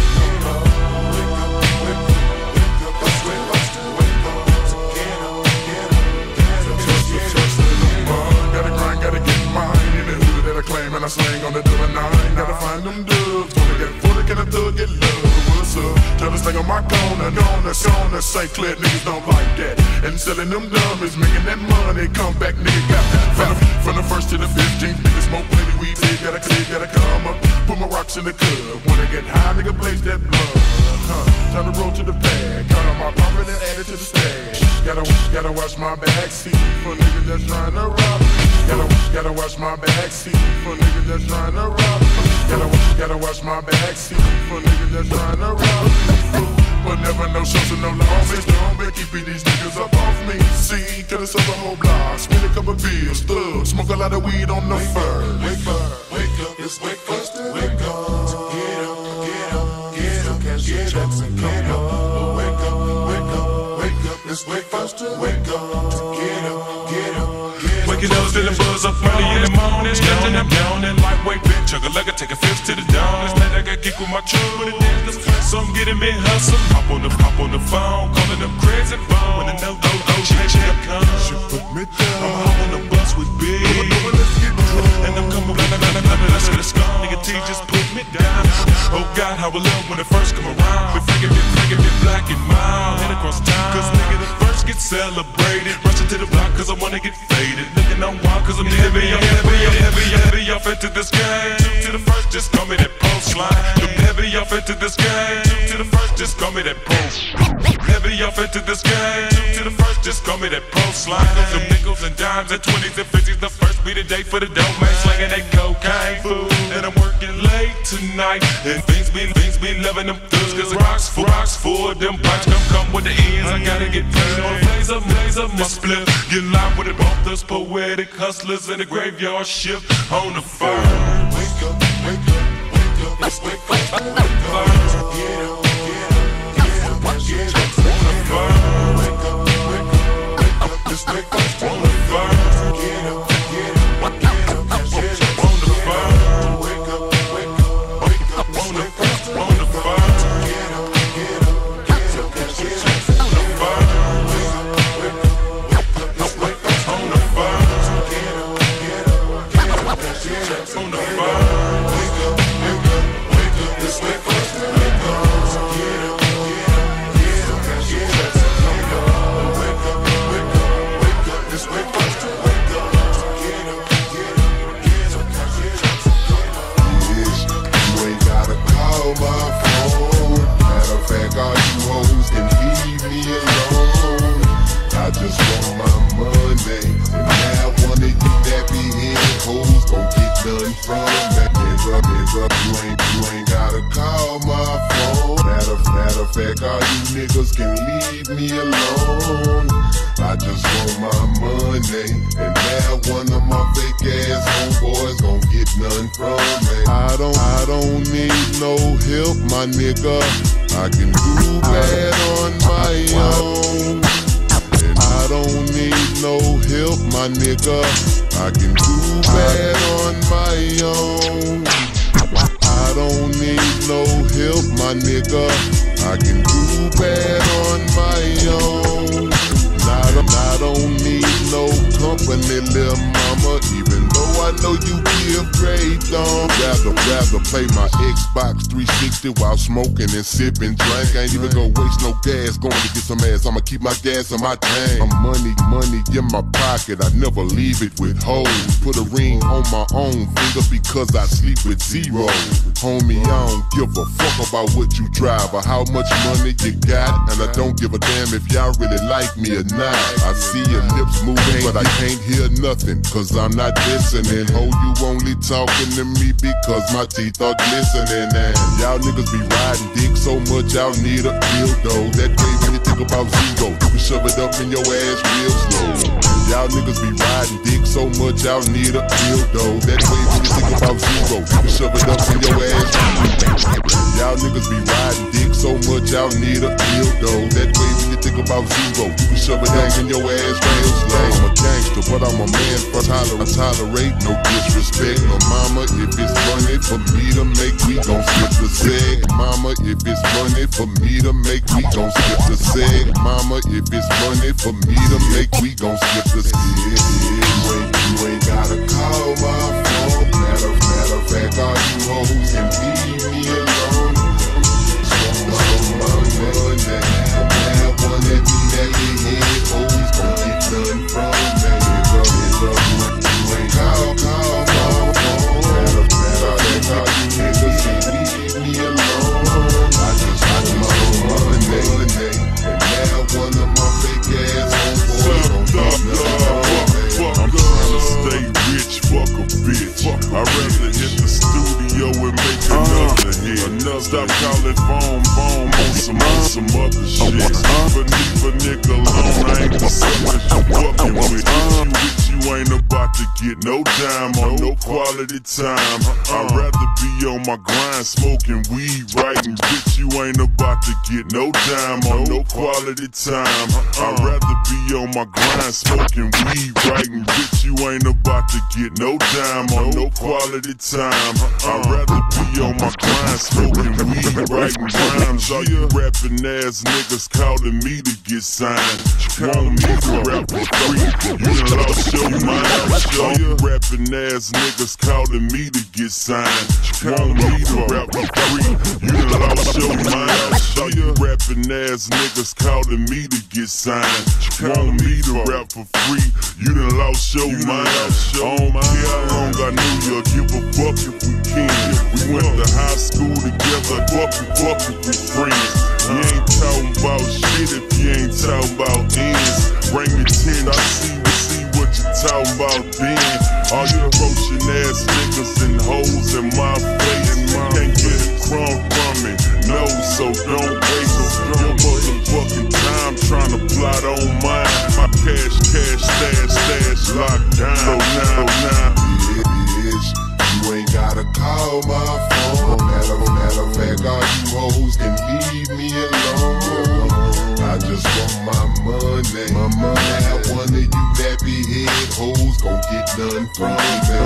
Wake up, wake up, wake up, faster, faster, wake up. Get up, get up, get up, get up. Gotta grind, gotta get mine. In the hood that I claim and I slang on the double nine. Gotta find them dubs. Wanna get forty, can a thug get love? What's up? Tell this thing on my corner, gonna, gonna say clear niggas don't like that. And selling them dummies, making that money. Come back, nigga, got from the, from the first to the fifteenth. Niggas smoke plenty weed, they gotta clear, gotta come up. Put my rocks in the club. Wanna get high, nigga, blaze that blood. Huh. Time to roll to the bag. Count on my profit and add it to the stash. Gotta, gotta watch my back seat for niggas that's trying to rob me. Gotta, gotta watch my back seat for niggas that's trying to rob me. Gotta, gotta watch my back seat for niggas that's trying to rob me. But never no shows and no losses. Don't be keeping these niggas up off me. See, cause it's up a whole block. Spend a couple bills, thug. Smoke a lot of weed on the fur. Wake up, wake up, it's wake first to wake up. Get up, get up, get up, get up, get up. Wake up, wake up, wake up, it's wake first to wake up. Get up, get up. Waking up to the buzz up early in the morning. Stretching them down and lightweight bitch. Chug a lugger, take a fifth to the dawn. This night I got geek with my truck with a dance. So I'm getting me hustle. Hop on the hop on the phone, calling them crazy phone. When the no no no check check comes, She put me down. I'm hop on the bus with big. Let's get drunk. And I'm coming round and round and round and let's get a skull. Nigga T just put me down. Oh God, how I love when it first come around. Be freaking, be freaking, be black and mild. Head across town. Cause nigga the first get celebrated. Rushing to the block cause I wanna get faded. Looking on wild cause I'm heavy, I'm heavy, I'm heavy, I'm heavy off into this game. Two to the first, just call me that post line. I'm heavy off into this game. Two to the first, just call me that post. Heavy be off into this game. Two to the first, just call me that post line. Some nickels and dimes and twenties and fifties. The first be the day for the dope man, slinging that cocaine food. And I'm working late tonight, and things be things be loving them thugs. Cause the rocks for rocks for them blocks come come with the ends. I gotta get paid. On blaze up, blaze up my split. Get live with it, both those poetic hustlers in the graveyard shift on the fire. Wake up, wake up, wake up, let's wake up, wake up, get up, get up, get up, get up, on the fire. Wake up, wake up, wake up, let's wake up, on the fire. Get up, get up, get up, get up, on the fire. Wake up, wake up, wake up, let's wake up, on the fire. Get up, get up, get up, get up, on the fire. Wake up, wake up, wake up, let's wake up, on the fire. Get up, get up, get up, get up, on the fire. Wake up, wake up, wake up, let's wake up, wake up. Get up, get up, get up, get up, get up. Wake up, wake up, wake up, let's wake up, wake up. Get up, get up, get up, get up, get up. Bitch, you ain't gotta call my phone. Matter of fact, all you hoes can leave me alone. I just want my money, and now one of you nappy head hoes gon' get nothing from me. Hands up, hands up, you ain't, you ain't gotta call my phone. Matter, matter of fact, all you niggas can leave me alone. I just want my money, and now one of my fake ass homeboys gon' get nothing from me. I don't, I don't need no help, my nigga. I can do bad on my own. And I don't need no help, my nigga. I can do bad on my own. I don't need no help, my nigga. I can do bad on my own. I don't, I don't need no company, little mama. Even though I know you give great dumb. Rather, rather play my Xbox three sixty while smoking and sipping drink. Ain't even gonna waste no gas going to get some ass. I'ma keep my gas in my tank. I'm money, money in my pocket. I never leave it with hoes. Put a ring on my own finger because I sleep with zero. Homie, I don't give a fuck about what you drive or how much money you got. And I don't give a damn if y'all really like me or not. I see your lips moving, but I can't hear nothing, cause I'm not listening. Ho, you only talking to me because my teeth are glistening. And y'all niggas be riding dick so much, y'all need a dildo. That way when you think about zero, you can shove it up in your ass real slow. Y'all niggas be riding dick so much, y'all need a dildo. That way when you think about zero, you can shove it up in your ass. Y'all niggas be riding dick so much, y'all need a dildo. That way when you think about zero, you can shove it up in your ass real slow. I'm a gangster, but I'm a man for tolerate. I tolerate no disrespect. No mama, if it's money for me to make, we gon' skip the seg. Mama, if it's money for me to make, we gon' skip the seg. Mama, if it's money for me to make, we gon' skip the seg. You ain't, you ain't gotta call my phone. Matter, matter of fact, all you hoes can leave me alone. So my money, now one that be that big head hoes gon' get nothing from me. Bro, bro, you ain't call, call my phone. Matter, matter of fact, all you niggas can leave me alone. I just want my money, and now one of my fake ass homeboys gon' get nothing from me. I'm trying to stay rich, fuck a bitch. I'd rather hit the studio and make another hit. Stop calling phone, phone on some, on some other shit. But leave a nigga alone, I ain't the suckers you fucking with. You with you ain't about to get no time on no quality time. I'd rather be on my grind, smoking weed, writing bitch. You ain't about to get no time on no quality time. I'd rather be on my grind, smoking weed, writing bitch. You ain't about to get no time on no quality time. I'd rather be on my grind, smoking weed, writing rhymes. All you rapping ass niggas calling me to get signed. Want me to rap for free? You done lost your mind. All you rapping ass niggas calling me to get signed. Want me to rap for free? You done lost your mind. All you rapping ass niggas calling me to get signed. Want me to rap for free? You done lost your mind. I don't care how long I knew you. Give a fuck if we can. We went to high school together. Fuck you, fuck if we friends. You ain't talking about shit if you talking about ends. Bring me ten, I see, we see what you talking about then. All you roaching ass niggas and hoes in my face. Can't get a crumb from me, no, so don't waste your motherfucking time trying to plot on mine. My cash, cash, stash, stash locked down. So now, now, bitch, you ain't gotta call my phone. Matter, matter of fact, all you hoes can leave me alone. I just want my money. My money. Now one of you nappy head hoes gon' get none from me. You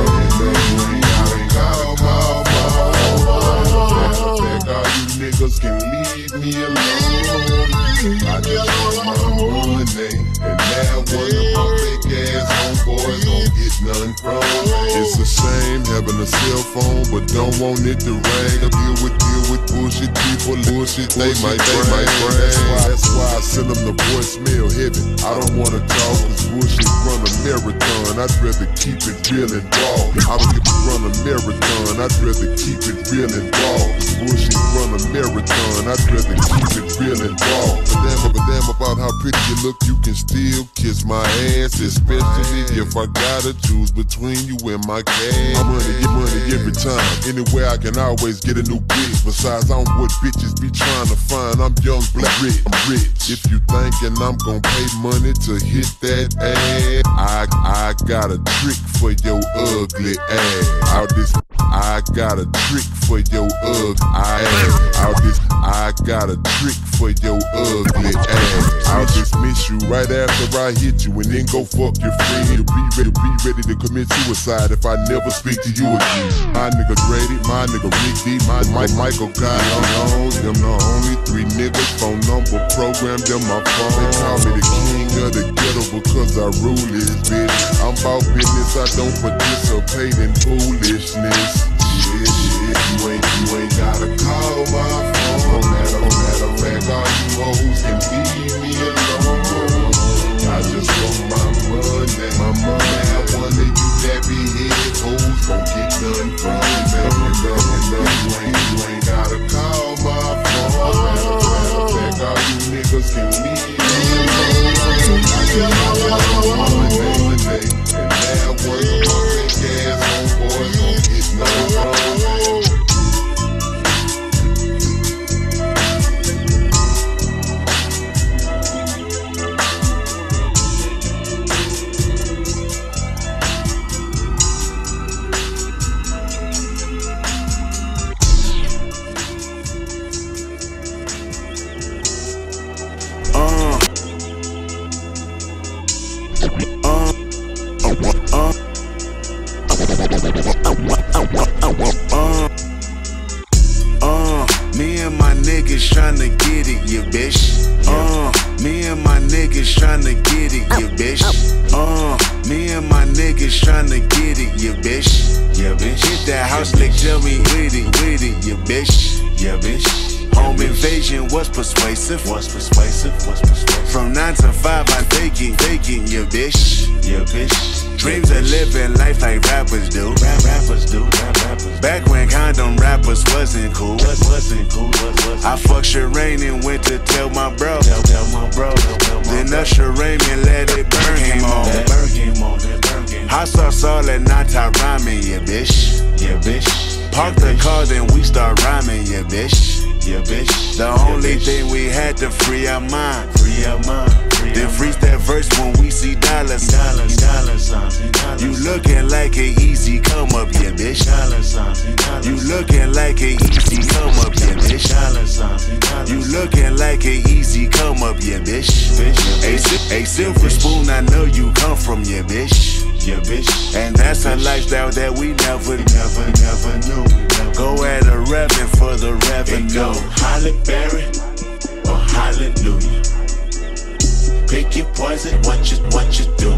ain't gotta call my phone. Matter of fact, all you niggas can leave me alone. I just want my money. And now one of my big ass homeboys gon' get none from me. it's a shame having a cell phone, but don't want it to ring. Deal with, deal with bullshit people, bullshit they might, they might bring. That's why, that's why I send them the voicemail heavy. I don't wanna talk, cause bullshit run a marathon. I'd rather keep it real and raw. I don't get to run a marathon, I'd rather keep it real and raw. Cause bullshit run a marathon, I'd rather keep it real and raw. But damn, but damn about how pretty you look, you can still kiss my ass. Especially if I gotta choose between you and my cash. I'm gonna get money every time, anywhere I can always get a new bitch. Besides, I'm what bitches be trying to find. I'm young, black, rich, I'm rich. If you thinking I'm gon' pay money to hit that ass, I, I got a trick for your ugly ass. Out this, I got a trick for your ugly ass. Out this, I got a trick for your ugly ass. I'll dismiss you right after I hit you and then go fuck your friend. You'll be ready, be ready to commit suicide if I never speak to you again. My nigga Grady, my nigga Rick D, my Mike Michael God knows them the only three niggas phone number programmed in my phone. They call me the king of the ghetto because I rule this bitch. I'm about business, I don't participate in foolishness. Yeah, yeah, you ain't, you ain't gotta call my phone. Matter, matter of fact, all you hoes can leave me alone. I just want my money. My money. Now one of you nappy head hoes gon' get none from me. You ain't, you ain't gotta call my phone. Matter, matter of fact, all you niggas can leave me alone. I just want my money. And now one of my big ass homeboys gon' get none from me. Tryna get it, you bitch. Uh, me and my niggas tryna get it, you bitch. Uh, me and my niggas tryna get it, you bitch. Yeah, bitch. Hit that house like Jimmy with it, with it, you bitch. Yeah, bitch. Home invasion was persuasive, was persuasive, was persuasive. From nine to five, I take it, take it, you bitch. Yeah, bitch. Dreams of living life like rappers do. Rap rappers do. Rap rappers. Back when condom rappers wasn't cool. Was wasn't cool. Was wasn't. I fucked Shireen and went to tell my bro. Tell, tell my bro. Tell, tell my then Usher Raymond let it burn came on. That burn came on. That burn came on. Hot sauce all that nata rhyming, yeah bitch. Yeah bitch. Park yeah, the bitch. Car then we start rhyming, yeah bitch. Yeah bitch. The yeah, only bitch. Thing we had to free our mind. Free our mind. Then freeze that verse when we see dollars. Dollars, dollars, dollars. You looking like a easy come up, yeah, bitch. Dollars, dollars. You looking like a easy come up, yeah, bitch. Dollars, dollars. You looking like a easy come up, yeah, bitch. A silver spoon, I know you come from, yeah, bitch. Yeah, bitch. And that's a lifestyle that we never, never, never knew. Go at a revenue for the revenue. Go Holly Berry or Hallelujah. Pick your poison, what you, what you do.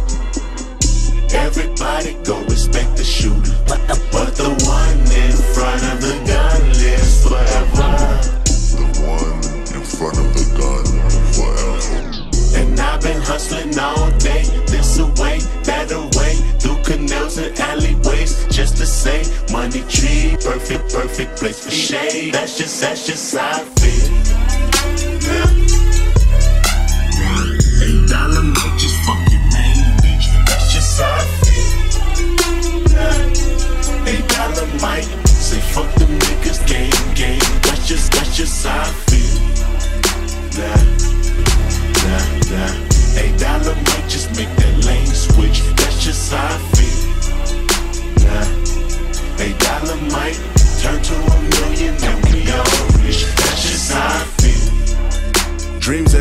Everybody go respect the shooter, but the, but the one in front of the gun lives forever. The one in front of the gun forever. And I've been hustling all day, this away, that away, through canals and alleyways, just to say, money tree, perfect, perfect place for shade. That's just, that's just how I feel. Yeah.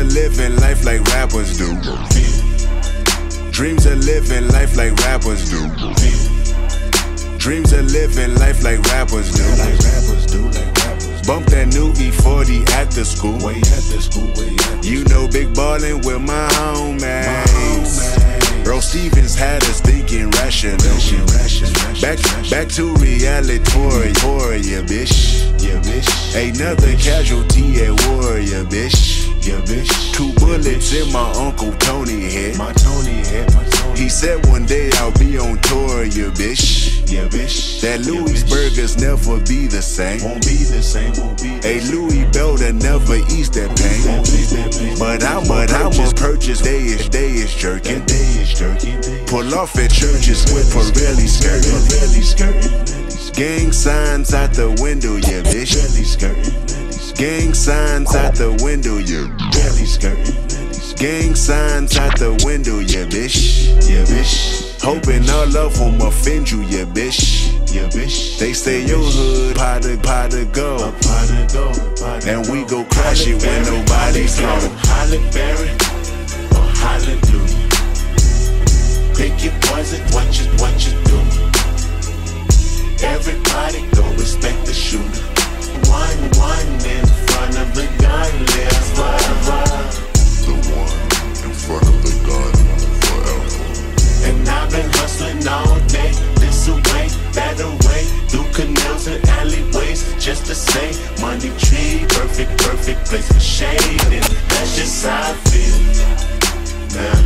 of living life like rappers do. Dreams of living life like rappers do. Dreams of living life like rappers do. Like rappers do, like rappers. Bump that new E forty at the school. Way at the school, way at the You know, big ballin' with my homies. Earl Stevens had us thinking rational. Ration, ration, ration, back, ration. back to reality, warrior, bitch. Yeah, bitch. Another casualty at warrior, bitch. Yeah, bitch. Two bullets in my Uncle Tony head. My Tony head, my Tony. He said one day I'll be on tour, yeah, bitch. Yeah, bitch. That Louis yeah, burgers never be the same. Won't be the same, won't be the same. A Louis Belder never eats that pain. That pain. But I'm but I'm a purchase. Day is day is jerking. Day is jerking. Pull off at churches with Pirelli skirting. Pirelli skirting. Gang signs out the window, yeah, bitch. Pirelli skirting. Gang signs out the window, yeah. Barely skirting. Gang signs out the window, yeah, bitch. Yeah, bitch. Hoping all of them offend you, yeah, bitch. Yeah, bitch. They say your hood, pot to pot to go. And we go crash it when nobody's home. Hollyberry or hallelujah. Pick your poison, what you, what you do. Everybody go respect the shooter. One, one in front of the gun lives forever. The one in front of the gun forever. And I've been hustling all day, this away, that away, through canals and alleyways, just to say, money tree, perfect, perfect place for shade, and that's just how I feel. Now,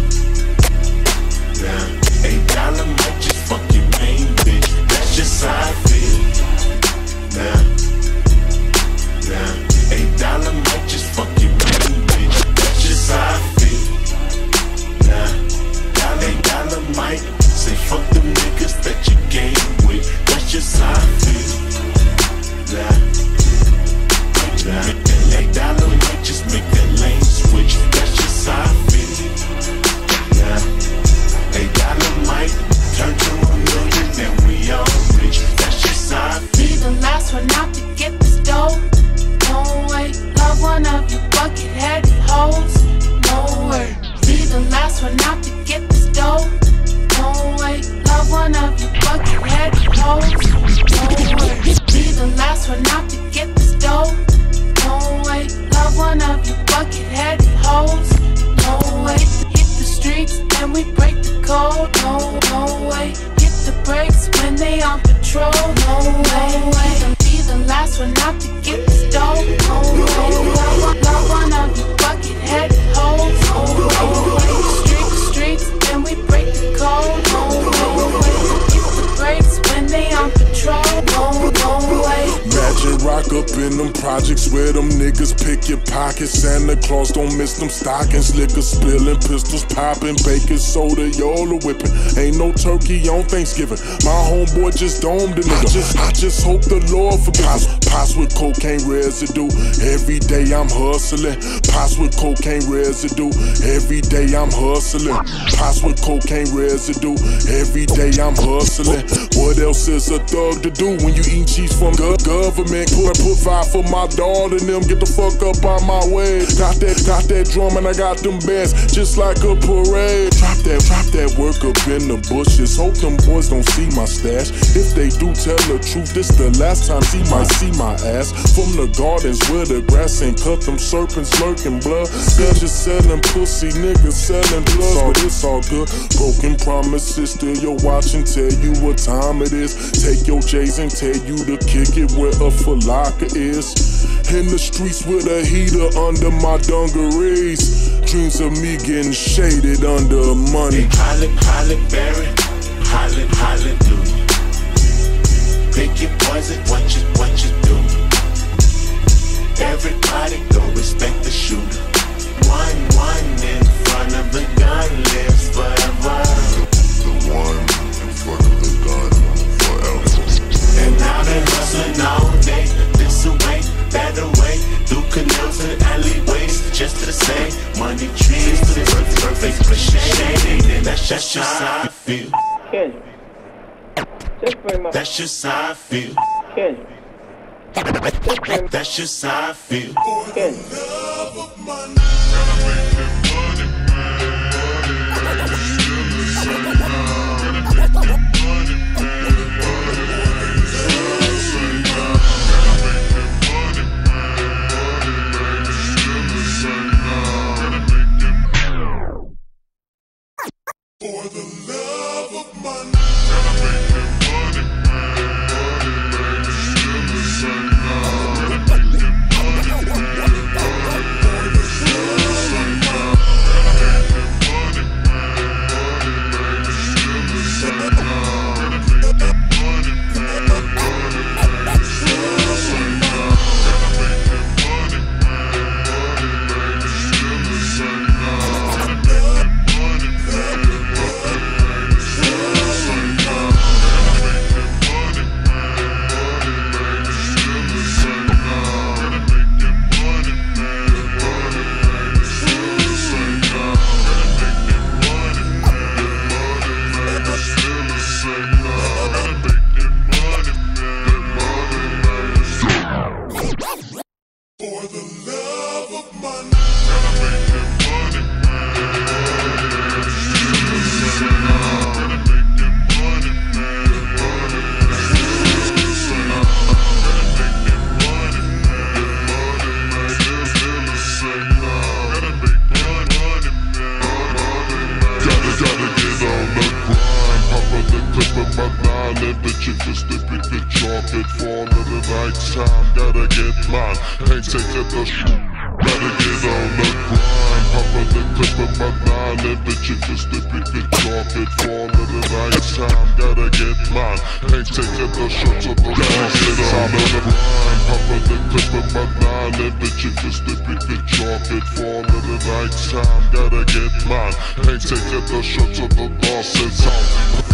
now, eight dollar might just fuck your main bitch, that's just how I feel. Now. Now, eight dollar might just fuck you main bitch. That's just how I feel. Nah, eight dollar might say fuck them niggas that you game with. That's just how I feel. Nah, nah, eight dollar might just make that lane switch. That's just how I feel. Nah, eight dollar might turn to a million and we all rich. That's just how I feel. Be the last one out to get this dough. No way, love one of you bucket-headed hoes. No way, be the last one out to get this dough. No way, love one of you bucket-headed hoes. No way, be the last one out to get this dough. No way, love one of you bucket-headed hoes. No way, hit the streets and we break the code. No, no way, hit the brakes when they on patrol. No way, be the last one out to get this dough. No way, love, love one of you bucket-headed hoes. No way, street to streets and we break the code. No way, hit the brakes when they on patrol. No, no way. Imagine rock up in them projects where them niggas pick your pockets. Santa Claus don't miss them stockings. Liquor spilling, pistols popping, baking soda, y'all are whipping. Ain't no turkey on Thanksgiving. My homeboy just domed the nigga. I just, I just hope the Lord forgive us. Pots with cocaine residue. Every day I'm hustling. Pots with cocaine residue. Every day I'm hustling. Pots with cocaine residue. Every day I'm hustling. What else is a thug to do when you eat cheese from go government? Put, put five for my daughter and them. Get the fuck up out my way. Got that, got that drum and I got them bands just like a parade. Drop that, drop that work up in the bushes. Hope them boys don't see my stash. If they do, tell the truth. This the last time she might see my ass. From the gardens where the grass ain't cut, them serpents lurking blood. Bitches selling pussy, niggas selling drugs, but it's all good. Broken promises, still your watch and tell you what time it is. Take your J's and tell you to kick it where a falaka is. In the streets with a heater under my dungarees. Dreams of me getting shaded under money. Holly, Hollyberry, Holly, hallelujah. Pick your poison, what you, what you do. Everybody go respect the shooter. One, one in front of the gun lives forever. The one in front of the gun forever. And I've been hustling all day, this away, that away, through canals and alleyways, just to say, money trees, perfect, perfect for shade, and that's just how I feel. Kendrick, just bring my. That's just how I feel. Kendrick, just bring. That's just how I feel. Kendrick. Gotta make it fall in the night time. Gotta get mine, ain't taking the sh. Gotta get on the grind. Pop up the clip of my nine. Live it, you can slip it, get chalk it fall in the night time. Gotta get mine, ain't taking the shots of the gun. Get on the grind. Pop up the clip of my nine. Live it, you can slip it, get chalk it fall in the night time. Gotta get mine, ain't taking the shots of the losses home.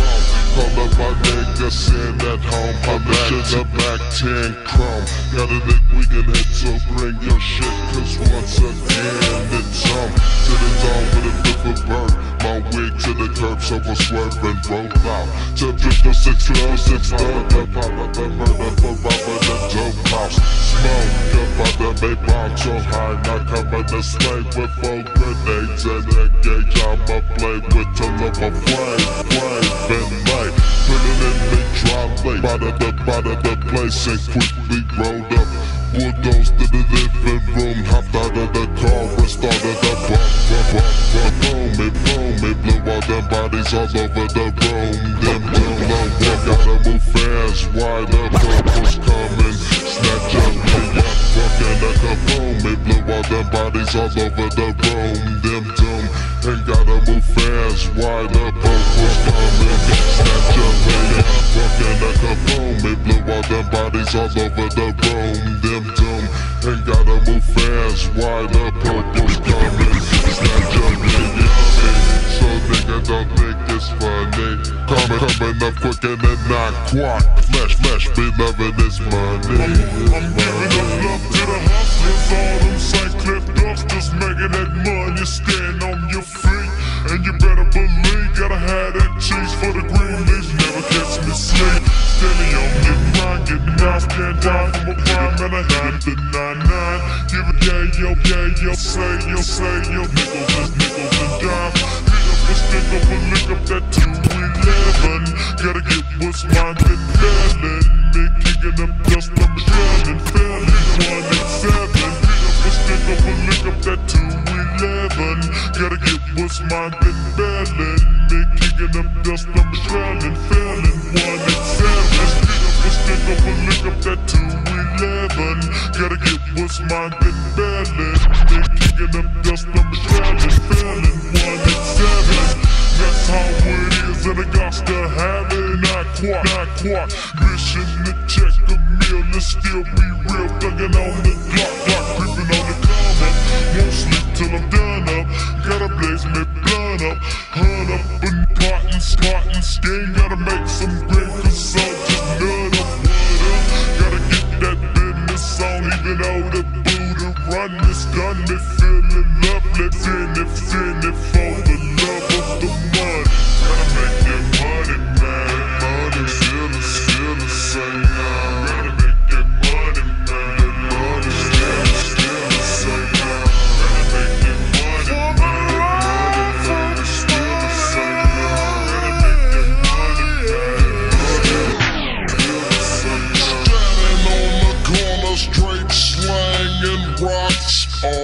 Call up my niggas in at home. Polish in the back ten chrome. Got a lick we can hit, so bring your shit, cause once again it's home. To the dawn with a flip of bird. My wig to the curb, so I swerve and roll out. To triple six twelve, six third, the pop of the murder for robbing the dope house. Smoke up by the main bomb, so high, not covered the slave with four grenades and a gauge. I'ma play with till I'm a flame, flame, been light. Put it in the dry lake, out of the, out of the place and quickly rolled up. Bulldozed to the living room, hopped out of the car and started the bump, bump, bump, bump, boom, it, boom, it blew all them bodies all over the room. Them too low, one gotta move fast, while the purple's coming. Snatch up, me up, fucking a kaboom, it blew all them bodies all over the room. Them doom, and gotta move fast, while the purple's coming. Snatch up, me up, fucking a kaboom, it blew all them bodies all over the room. Them doom, and gotta move fast, while the purple's coming. Snatch up, me up, so nigga don't think it's funny. Coming, coming up quicker than not quack. Flash, flash, be loving this money. I'm, I'm giving up love to the hustlers, all them Saint Cliff dusters, making that money, stand on your feet. And you better believe, gotta have that cheese for the green leaves, never catch me sleep. Steady on your grind, getting out, stand down from a crime, and I hit the nine nine. Give it yeah, yo, yeah, yo, say, yo, say, yo, nickels is nickels and dimes. Hit up a stick up and lick up that two eleven. Gotta get what's mine, been failing. Me kicking up dust, I'm drowning, failing, one and seven. Hit up a stick up and lick up that two eleven. Gotta get what's mine, been failing. Me kicking up dust, I'm drowning, failing, one and seven. Hit up a stick up and lick up that two eleven. Gotta get what's mine, been failing. Me kicking up dust, I'm drowning, failing, one and seven. That's how it is, and I got to have it. Not quite, not quite. Mission to check the meal and still be real. Thugging on the clock, clock creeping on the come up. Won't sleep till I'm done up. Gotta blaze me blunt up. Hunt up and pot and spot and skin. Gotta make some green, cause I'm just nut up. What up? Gotta get that business on, even though the Buddha run this gun. Me feeling lovely, finna, finna for the love of the money. Gotta make that money, man. Money still the, still the same. Gotta make that money, man. That money still, still the same. Gotta make that money, man. That money still the same. Gotta make that money, man. Still the same. Standing on the corner, straight slanging rocks.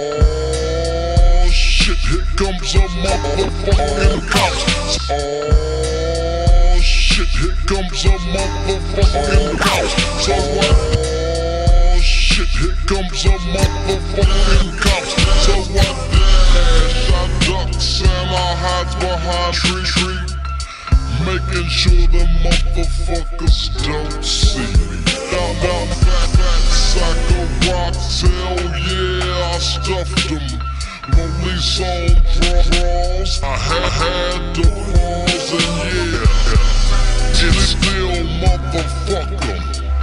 Oh shit, here comes a motherfucking cops. Oh shit, here comes a motherfucking cops. So what? Oh shit, here comes a motherfucking cops. So what? Dash, I ducks and I hide behind tree tree, making sure the motherfuckers don't see me. Down, down, fat, fat sack of rocks, hell yeah, I stuffed them. Police on draws, I had, had the balls, and yeah, it's still motherfucker.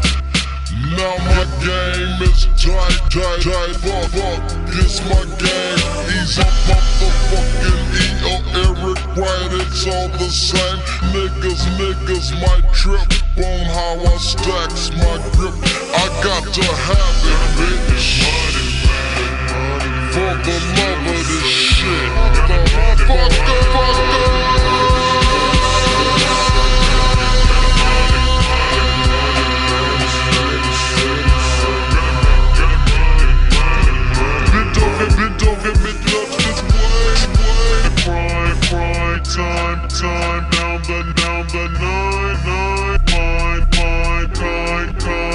Now my game is tight, tight, tight, fuck, fuck, it's my game. Easy motherfucking E O Eric White, it's all the same. Niggas, niggas might trip on how I stacks my grip. I got to have it, bitch. For the love of this shit, motherfucker. Bend over, bend over, bend up this way, way. Prime, prime, time, time, down the, down the nine, nine, fine, fine, fine, fine.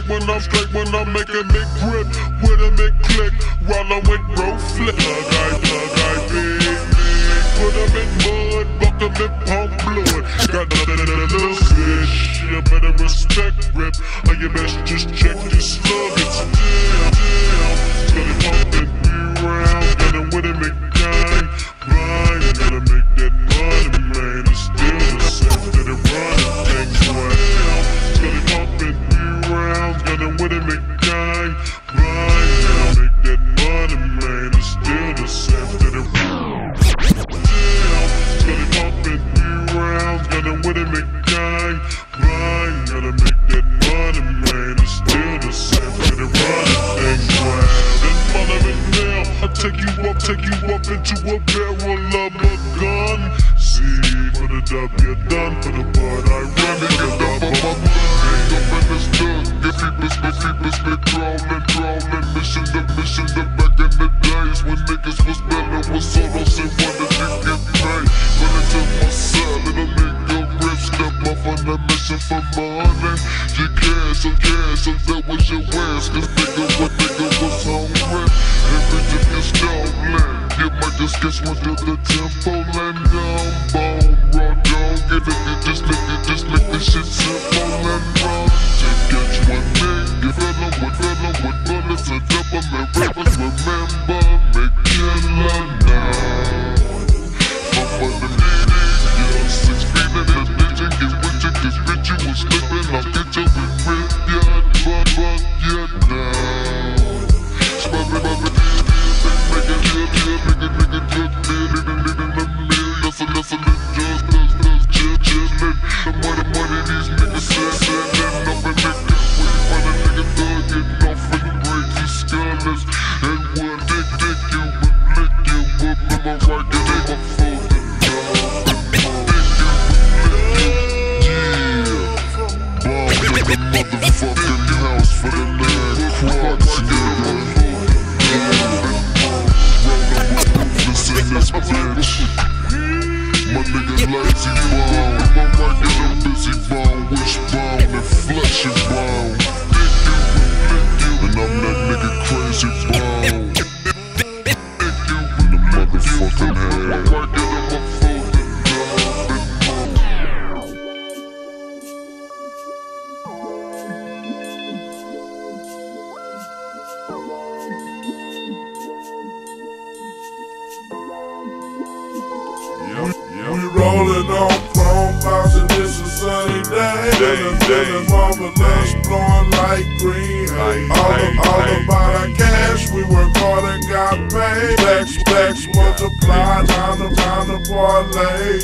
when I'm straight, when I'm making me grip, with a big click, rollin' with bro flip. Plug I, plug I, big, big, put 'em in mud, buck 'em in pump blood. Got a little fish, you better respect grip, or you best just check this slug. It's damn, damn, gotta pump and be round, gotta with it, make gang, right, gotta make that money, man, it's still the same that it running things round, gotta pump and be round, gotta with it, make gang, right, gotta make that money, man, it's still the same that it running. Damn, gotta pump and be round, gotta with it, make gang, right, gotta make that money, man, it's still the same that it running things round. And follow it now, I'll take you up, take you up into a barrel of a gun. See, for the W done, for the bud I run it, get up on my mind. Up in this dug, get feepers, get feepers, they crawling, crawling. Mission to mission to back in the days when niggas was better, was solo, and wanted to get paid. Run into my cell, little nigga rip, step off on the mission for money. You cash, so cash, so that was your wares, cause nigga, what nigga was hungry. Every tip is stolen, get my discuss one to the temple and down bone. Raw dog, get it, get this, make it, just make this shit simple and wrong. To get you a nigga, fill 'em with, fill 'em with bullets and double and rappers, remember, make killer now. Fuck for the lady, yeah, six feet in the ditch and get with you, cause bitch you was slipping, I'll get you with rip, yeah, fuck, fuck, yeah, now. Spub it, spub it, make it, yeah, yeah, make it, make it, just million, million, million, hustle, hustle, just, just, just, chill, chillin'. The money, money, these niggas sendin' up and nigga, when you find a nigga thug, getting off and break your skullers. And one dick, dick, you would lick you, would remember right, get in my folding dog. Dick, you would lick you, yeah. Bomb in the motherfucking house for the land crocs, nigga. In this bitch, my nigga lazy bone, my mic is a busy bone, wishbone and fleshy bone. Dick you, lick you, and I'm that nigga crazy bone. Dick you in the motherfucking head, my mic is a motherfucking We rollin' on chrome clouds and it's a sunny day. Feelin', feelin' marvelous, blowin' like green hay. All, hey, all hey, about hey, our cash, we work hard and got paid. Stacks, stacks multiply, down the, down the parlay.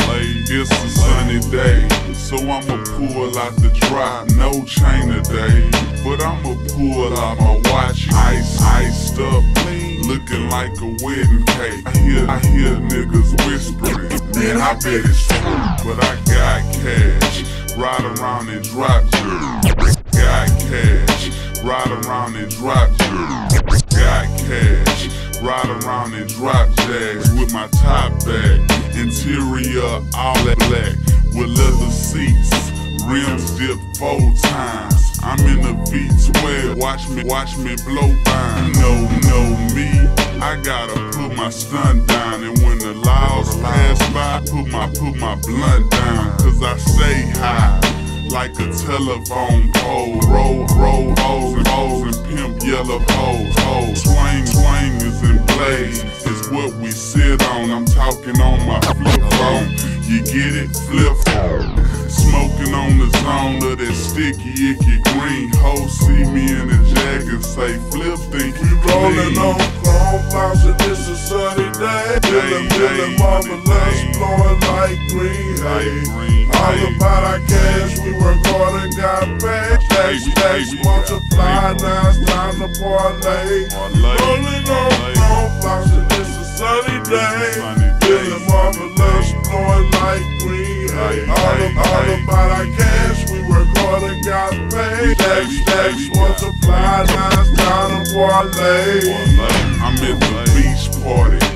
It's a sunny day, so I'ma pull out the drop. No chain today, but I'ma pull out my watch. Ice, iced up, looking like a wedding cake. I hear, I hear niggas whispering, man, I bet it's true, but I got cash. Ride around and drop dirt. Got cash. Ride around and drop dirt. Got cash. Ride around and drop jacks with my top back. Interior all that black with leather seats. Rims dip four times. I'm in the V twelve. Watch me, watch me blow by. You know, know me. I gotta put my stun down, and when the laws pass by, put my put my blunt down. Cause I stay high like a telephone pole. Roll, roll, hoes and hoes and pimp yellow hoes. Hoes. Swing, swing is in place. It's what we sit on. I'm talking on my flip phone. You get it? Flip phone. Smoking on the zone of that sticky, icky green. Hoes see me in the jag and say, flip, think you Rolling on chrome clouds and it's a sunny day. Feelin', feelin' marvelous, blowin' like green hay. All about our cash, we work hard and got paid. Stacks, stacks multiply, now it's time to parlay. Rolling on chrome clouds and it's a sunny day. Feelin' marvelous, blowin' like green hay. All, all about our cash, we work hard and got paid. Stacks, stacks multiply, now it's time to parlay. I'm at the beach party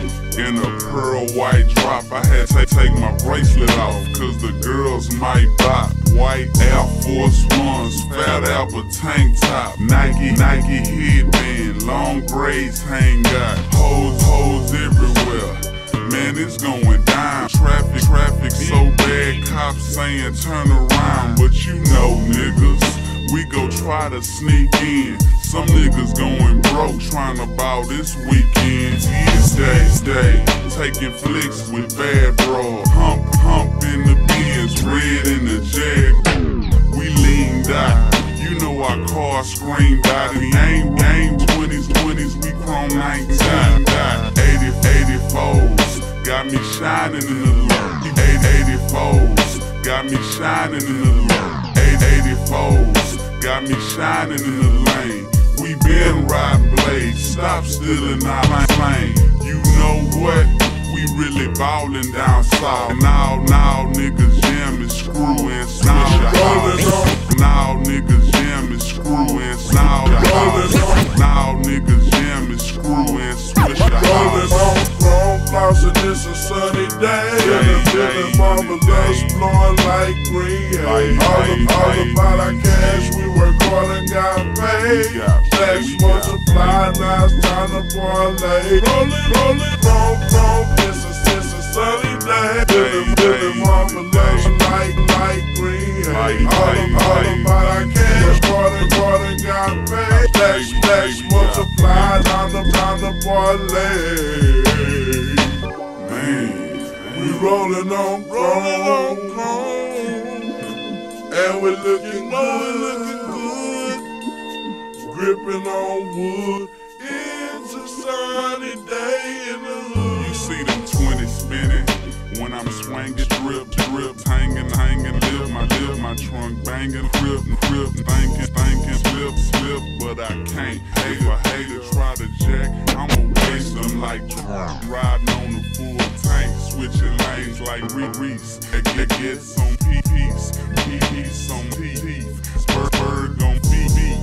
and a pearl white drop. I had to take my bracelet off, cause the girls might buy white Air Force Ones, fat apple tank top, Nike, Nike headband, long braids hang out, hoes, hoes everywhere. Man, it's going down. Traffic, traffic so bad, cops saying turn around. But you know, niggas, we go try to sneak in. Some niggas going broke, trying to bout this weekend. Stay, stay, taking flicks with bad broad. Hump, hump in the Benz, red in the Jag. We leaned out, you know our car screamed out. We aim, game twenties, twenties, we chrome nineteen. eighty, eighty-fours, got me shining in the light. eighty-fours, got me shining in the light. eighty-fours, got me shining in the lane. We been riding blades, stop stealing our lane. You know what? We really ballin' down south. Now, now niggas jamming, screwing, smash your house. Now niggas jamming, screwing, smash your house. Now niggas jamming, screwing, smash your house. Flossing, it's a sunny day, and the feeling marvelous, blowing like green haze. All, all about our cash, we work hard and got paid. Stacks multiply, now it's time to parlay. Rollin', rollin', roll, roll, it's a, it's a sunny day. Feeling, feeling marvelous, like, like green haze. All, all about our cash, hard and hard and got paid. Stacks, stacks multiply, now the time to parlay. We rollin' on chrome, and we're looking good, looking good. Gripping on wood, it's a sunny day in the hood. You see them twenties spinning when I'm swinging, drip, drip, hanging, hanging, live my, live my trunk banging, grip, grip, thinking, thinking, slip, slip, but I can't. Hater, hater, try to jack, I'ma waste them like riding on the full tank, switching lanes like Reese. Get, get some P-piece, P-piece, some teeth, Spurberg on B B,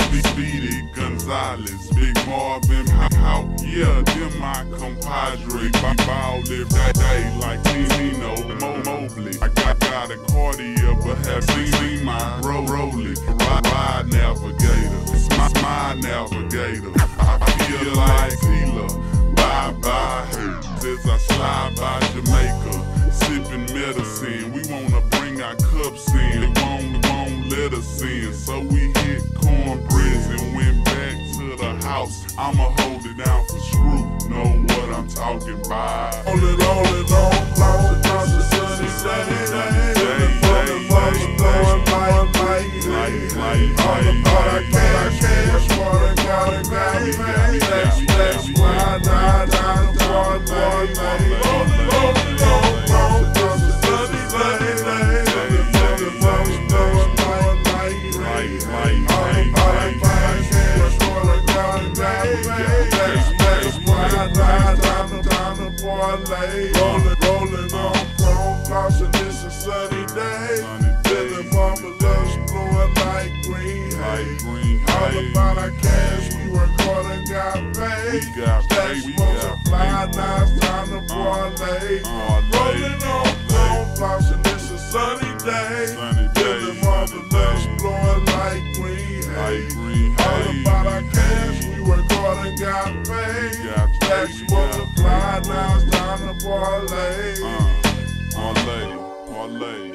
Speedy Gonzalez, Big Marvin, how, yeah, them my compadre. Bow live that day like Tino, Mo Mobley. I got, got a Cartier, but have seen my roll roll it. Ride, ride navigator, it's my, my navigator. I feel like Tila, bye bye. As I slide by Jamaica, sipping medicine. We wanna bring our cups in, they won't, won't let us in. So we hit cornbreads and went back to the house. I'ma hold it down for screw, know what I'm talking about. Hold it, hold it, on, floss it, floss it, sunny, sunny day. Day, day, day, blowing like, like, like, like, all the all cash, cash, water, gotta, gotta, gotta, flex, flex, ride, ride, ride, ride, ride, ride, roll it, roll it, roll it, roll it, floss it, sunny, sunny day. Blowing like, like, like, like, all the all cash, cash, water, gotta, gotta, flex, flex, ride, ride, ride, time to parlay. Rollin', rollin' on chrome, flossing, it's a sunny day. Feeling marvelous, blowing like green haze. All about our cash, we work hard and got paid. Stacks multiply, now it's time to parlay. Rollin' on chrome, flossing, it's a sunny day. Feeling marvelous, blowing like green haze. All about our cash, we work hard and got paid. Stacks multiply, now it's time to parlay. Parlay, parlay.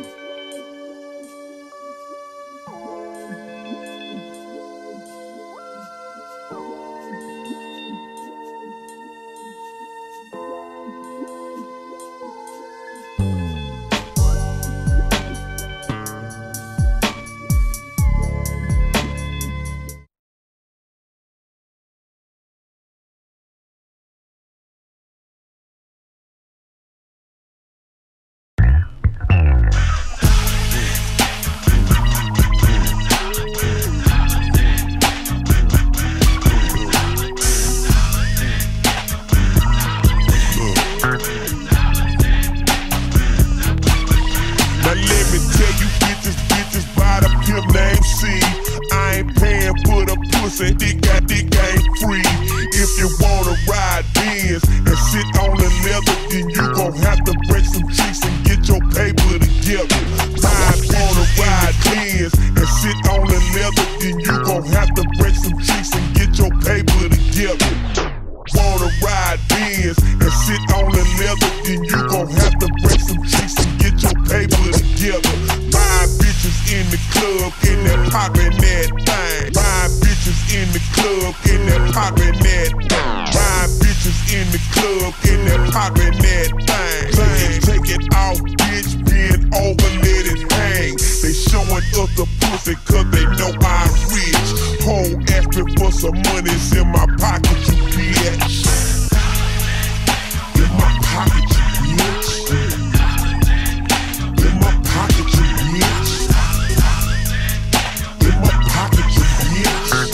Dick, dick ain't free. If you wanna ride Benz and sit on the leather, then you gon' have to break some tricks and get your paper together. Time wanna ride Benz and sit on the leather, then you gon' have to break some tricks and get your paper together. Wanna ride Benz and sit on the leather, then you gon' have to break some tricks and get your paper together. Buying bitches in the club, in that poppin' that thing. Buying bitches in the club, in that poppin' that thing. Buying bitches in the club, in that poppin' that thing. Take it, take it off, bitch, bend over, let it hang. They showing us the pussy cause they know I'm rich. Home asking for some money's in my pocket, you bitch. In my pocket, you bitch. In my pocket, you bitch. In my pocket, you bitch.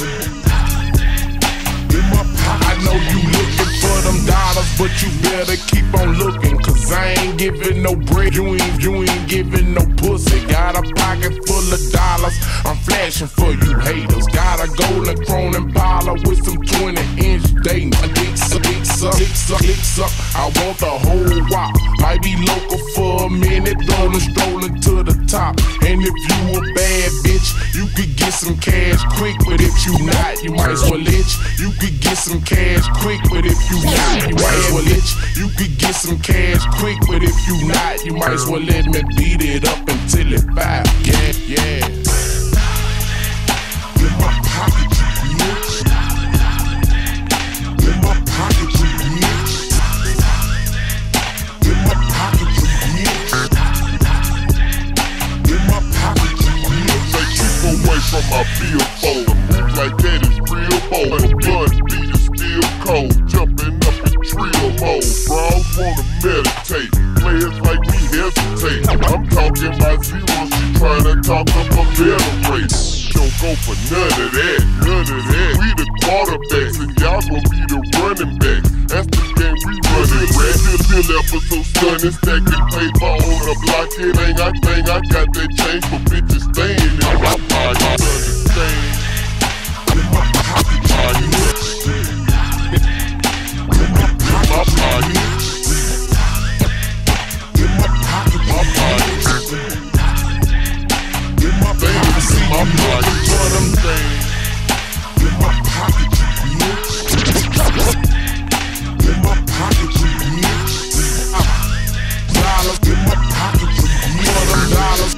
In my pocket. I know you looking for them dollars, but you better keep on looking, cause I ain't giving no bread. You ain't, you ain't giving no pussy. Got a pocket full of dollars, I'm flashing for you haters. Got a golden Cronin baller with some twenty inch dating. Dicks up, dicks up, dicks up, dicks up. I want the whole wop. Might be local for a minute, rolling, strolling to the top. And if you a bad bitch, you could get some cash quick. But if you not, you might as well itch. You could get some cash quick, but if you not, you might as well itch. You could get some cash quick, but if you not, you might as well let me beat it up until it fire. Yeah, yeah. In my pocket, you bitch. In my pocket, you bitch. In my pocket, you bitch. In my pocket, you bitch. They keep away from my billboard. A move like that is real bold. The blood beat is still cold. Jumping up in trio mode. Bros wanna meditate. Players like me hesitate. I'm talking about zero. She tryna talk up a better rate. Don't go for none of that, none of that. We the quarterbacks and y'all gon' be the running backs. That's the game we running, rat. Still, still episode stunning, stacking paper on the block. It ain't I think I got that change for bitches staying in my pocket. Understand? In my pocket, you bitch. In my pocket, in my pocket, my pocket. In my pocket, see my pocket for them things. In my pocket, you bitch. In my pocket, you bitch. Dollars in my pocket, you bitch. For them dollars.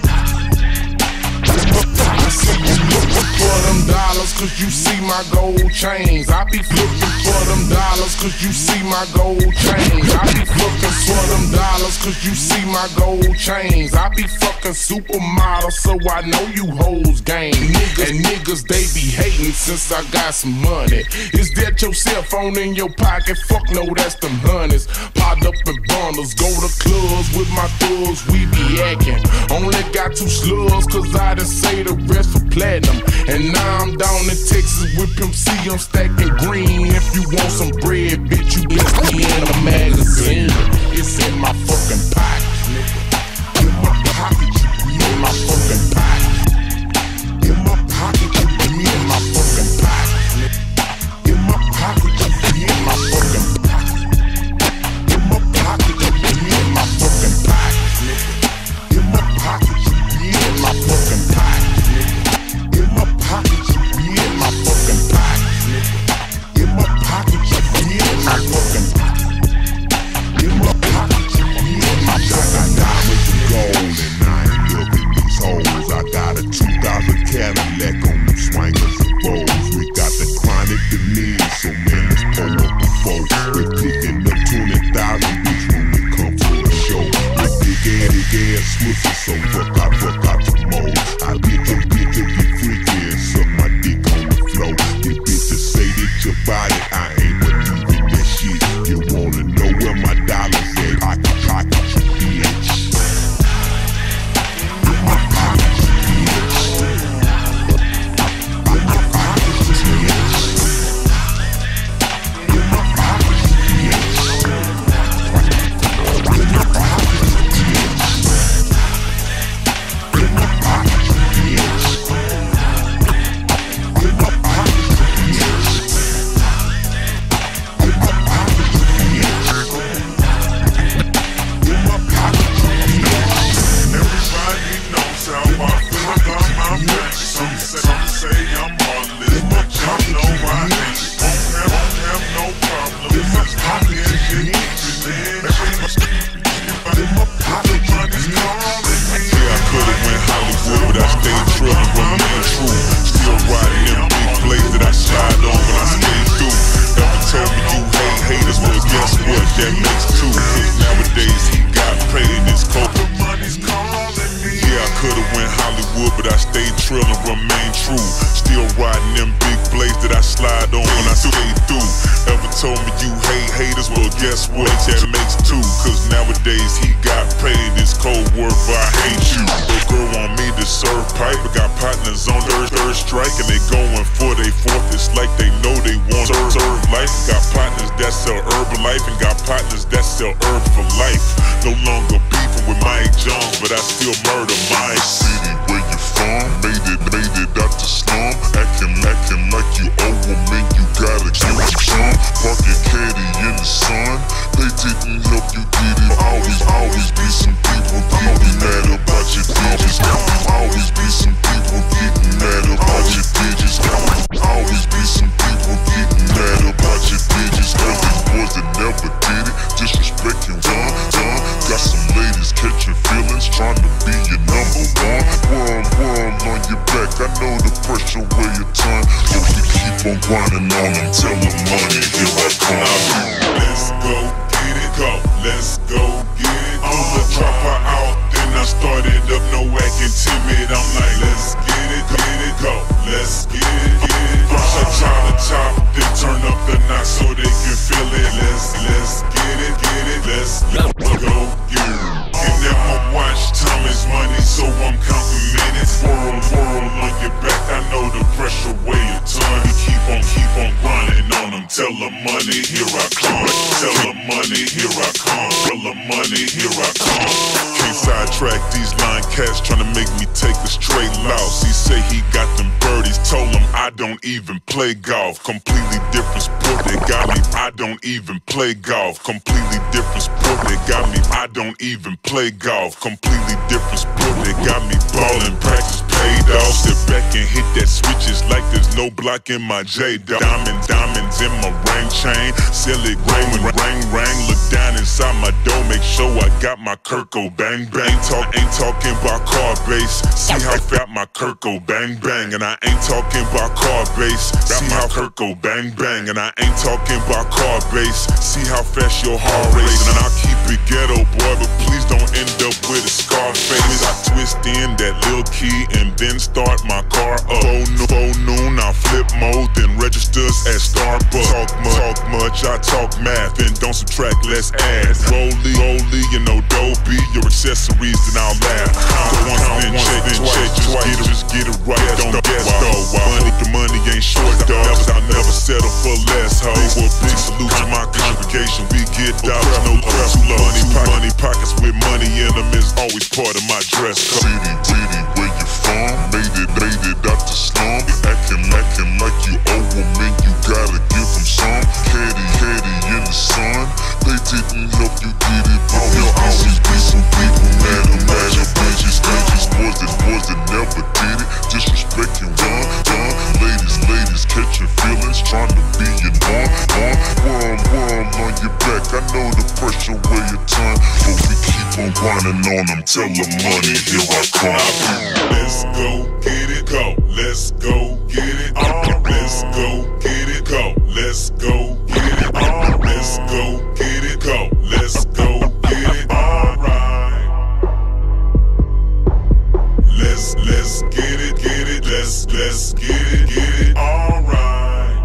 I see you looking for them dollars, cause you see my gold chains. I be looking for them dollars, cause you see my gold chains. I be looking for them dollars, cause you see my gold chains. I be fucking supermodels, so I know you hoes game. Niggas and niggas, they be hating since I got some money. Is that your cell phone in your pocket? Fuck no, that's them honeys. Popped up in bundles, go to clubs with my thugs, we be acting. Only got two slugs, cause I done say the rest for platinum. And now I'm down in Texas with Pimp C, I'm stacking green. If you want some bread, bitch, you bless me in a magazine. It's in my fucking pocket, nigga. In my pocket, you In my fucking pocket. In my pocket, you bitch. In my fucking pocket, nigga. In my pocket, you bitch. In my fucking pocket. In my pocket, you bitch. In my fucking pocket, nigga. In my pocket, you bitch. In my fucking pocket, nigga. In my pocket, you bitch. In my fucking pocket, nigga. In my pocket, you bitch. In my fucking pocket. In my pocket, you bitch. My I got diamonds and gold and I ain't looking these hoes. I got a two thousand Cadillac on me. still riding them big blades that I slide on when I skate through. Ever told me you hate haters? Well, guess what? That makes two. Cause nowadays he got paid. It's cold word for I hate you. The girl want me to serve pipe. I got partners on third, third strike and they going for they fourth. It's like they know they want serve, serve life. Got partners that sell Herbalife and got partners that sell herb for life. No longer beefing with Mike Jones, but I still murder my city. Where you from? Made it, made it out the slum. Acting, acting like you owe them and you gotta give them some. Park your caddy in the sun. They didn't help you get it. Always, always be some people getting mad about your digits. Always be some people getting mad about your digits. Always be some people getting mad about your digits. Cause these boys that never did it, disrespecting one, one. Got some ladies catching feelings, trying to be your number one. Worm, worm on your back, I know the pressure where you turn. But we keep on grinding on them, tell them money, here I come. Let's go get it, go, let's go get it. Pull the chopper out, then I started up, no acting timid. I'm like, let's get it, get it, go, let's get it, get it. First I try to chop, then turn up the knock so they can feel it. Let's, let's get it, get it, let's go get it. And then my watch time is money, so I'm counting minutes. Whirl, whirl on your back, I know the pressure where you turn. Keep on, keep on grinding on them. Tell them money, here I come. Tell them money, here I come. Tell them money, here I come. Can't sidetrack these line cats trying to make me take a straight loss. He say he got them birdies, told him I don't even play golf. Completely different sport, they got me, I don't even play golf. Completely different sport, they got me, I don't even play golf. Completely different sport, they got me ballin', practice paid off. Step back and hit that switch, it's like there's no block in my J-Dog. Diamond, diamonds in my ring chain, silly ring, ring, ring. Look down inside my door, make sure I got my Kirko bang, bang. Talk, ain't talking about car base, see how fat my Kirko bang, bang. And I ain't talking about car base, see how Kirko bang, bang. And I ain't talking about car base, see how fast your heart race. And I'll keep it ghetto, boy, but please don't end up with a scar face. I twist in that little key and then start my car up. Before noon, I flip mode, then registers at Starbucks. Talk much, talk much, I talk math, and don't subtract, let's add. Rolly, rolly, you know, dopey, your accessories, then I'll laugh. Go once, then check, then check, just get it, just get it right, don't guess though. Money, the money ain't short, dog. I'll never settle for less, ho. A big salute to my congregation, we get dollars, no press flow. Money, money pockets with money in them is always part of my dress code. City, city, where you from? Made it, made it out the slum. Acting, acting like you owe them and you gotta give them some. Caddy, caddy in the sun. They didn't help you get it, but there'll always be some people mad about your bitches. Bitches, boys that, boys that never did it. Disrespecting one, one. Ladies, ladies catching feelings, trying to be your one, one. Worm, worm on your back, I know the pressure where you turn. But we keep on grinding on them, tell them money, here I come. Let's go get it, go, let's go get it. Uh, let's go get it, go, let's go get it. Uh, let's go get it, go, let's go get it. Alright. Let's, let's get it, get it, let's, let's get it, get it. Alright.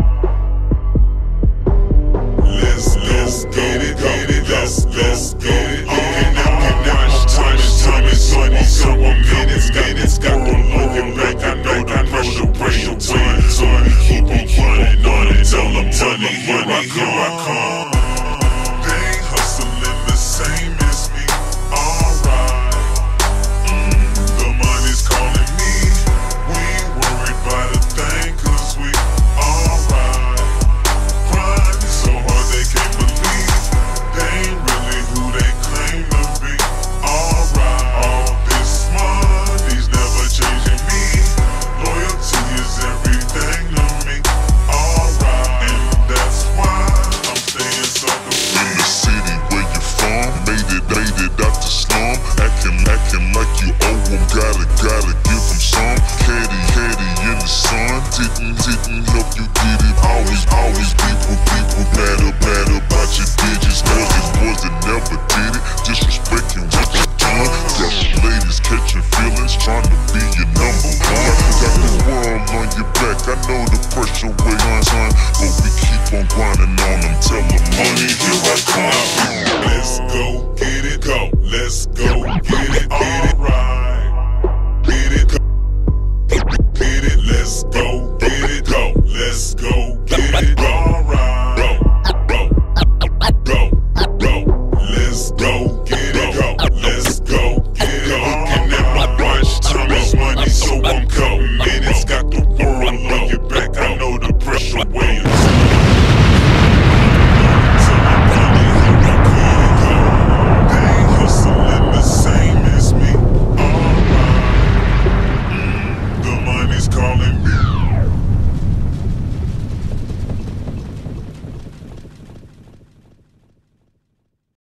Let's, let's get it, get it, let's, let's get it. Okay, now, okay, now, time is, time is money, so I'm minutes, minutes, got the look and back, I know the pressure, pressure, time, so we keep on grinding on it, tell them money, here I come, here I come. They ain't hustling the same as me, alright. Mm, the money's calling me, we ain't worried about a thing, cause we alright. Grinding so hard they can't believe, they ain't really who they claim to be, alright. All this money's never changing me, loyalty is everything to me, alright. And that's why I'm staying sucker free. In the city where you from, made it, made it out the slum. Acting, acting like you owe them, gotta, gotta give them some. Caddy, caddy in the sun, didn't, didn't help you get it. Always, always people, people mad about, about your digits. Boys that, boys that never did it, disrespecting what you done. Got some ladies catching feelings, trying to be your number one. Got the world on your back, I on grinding on them till the money get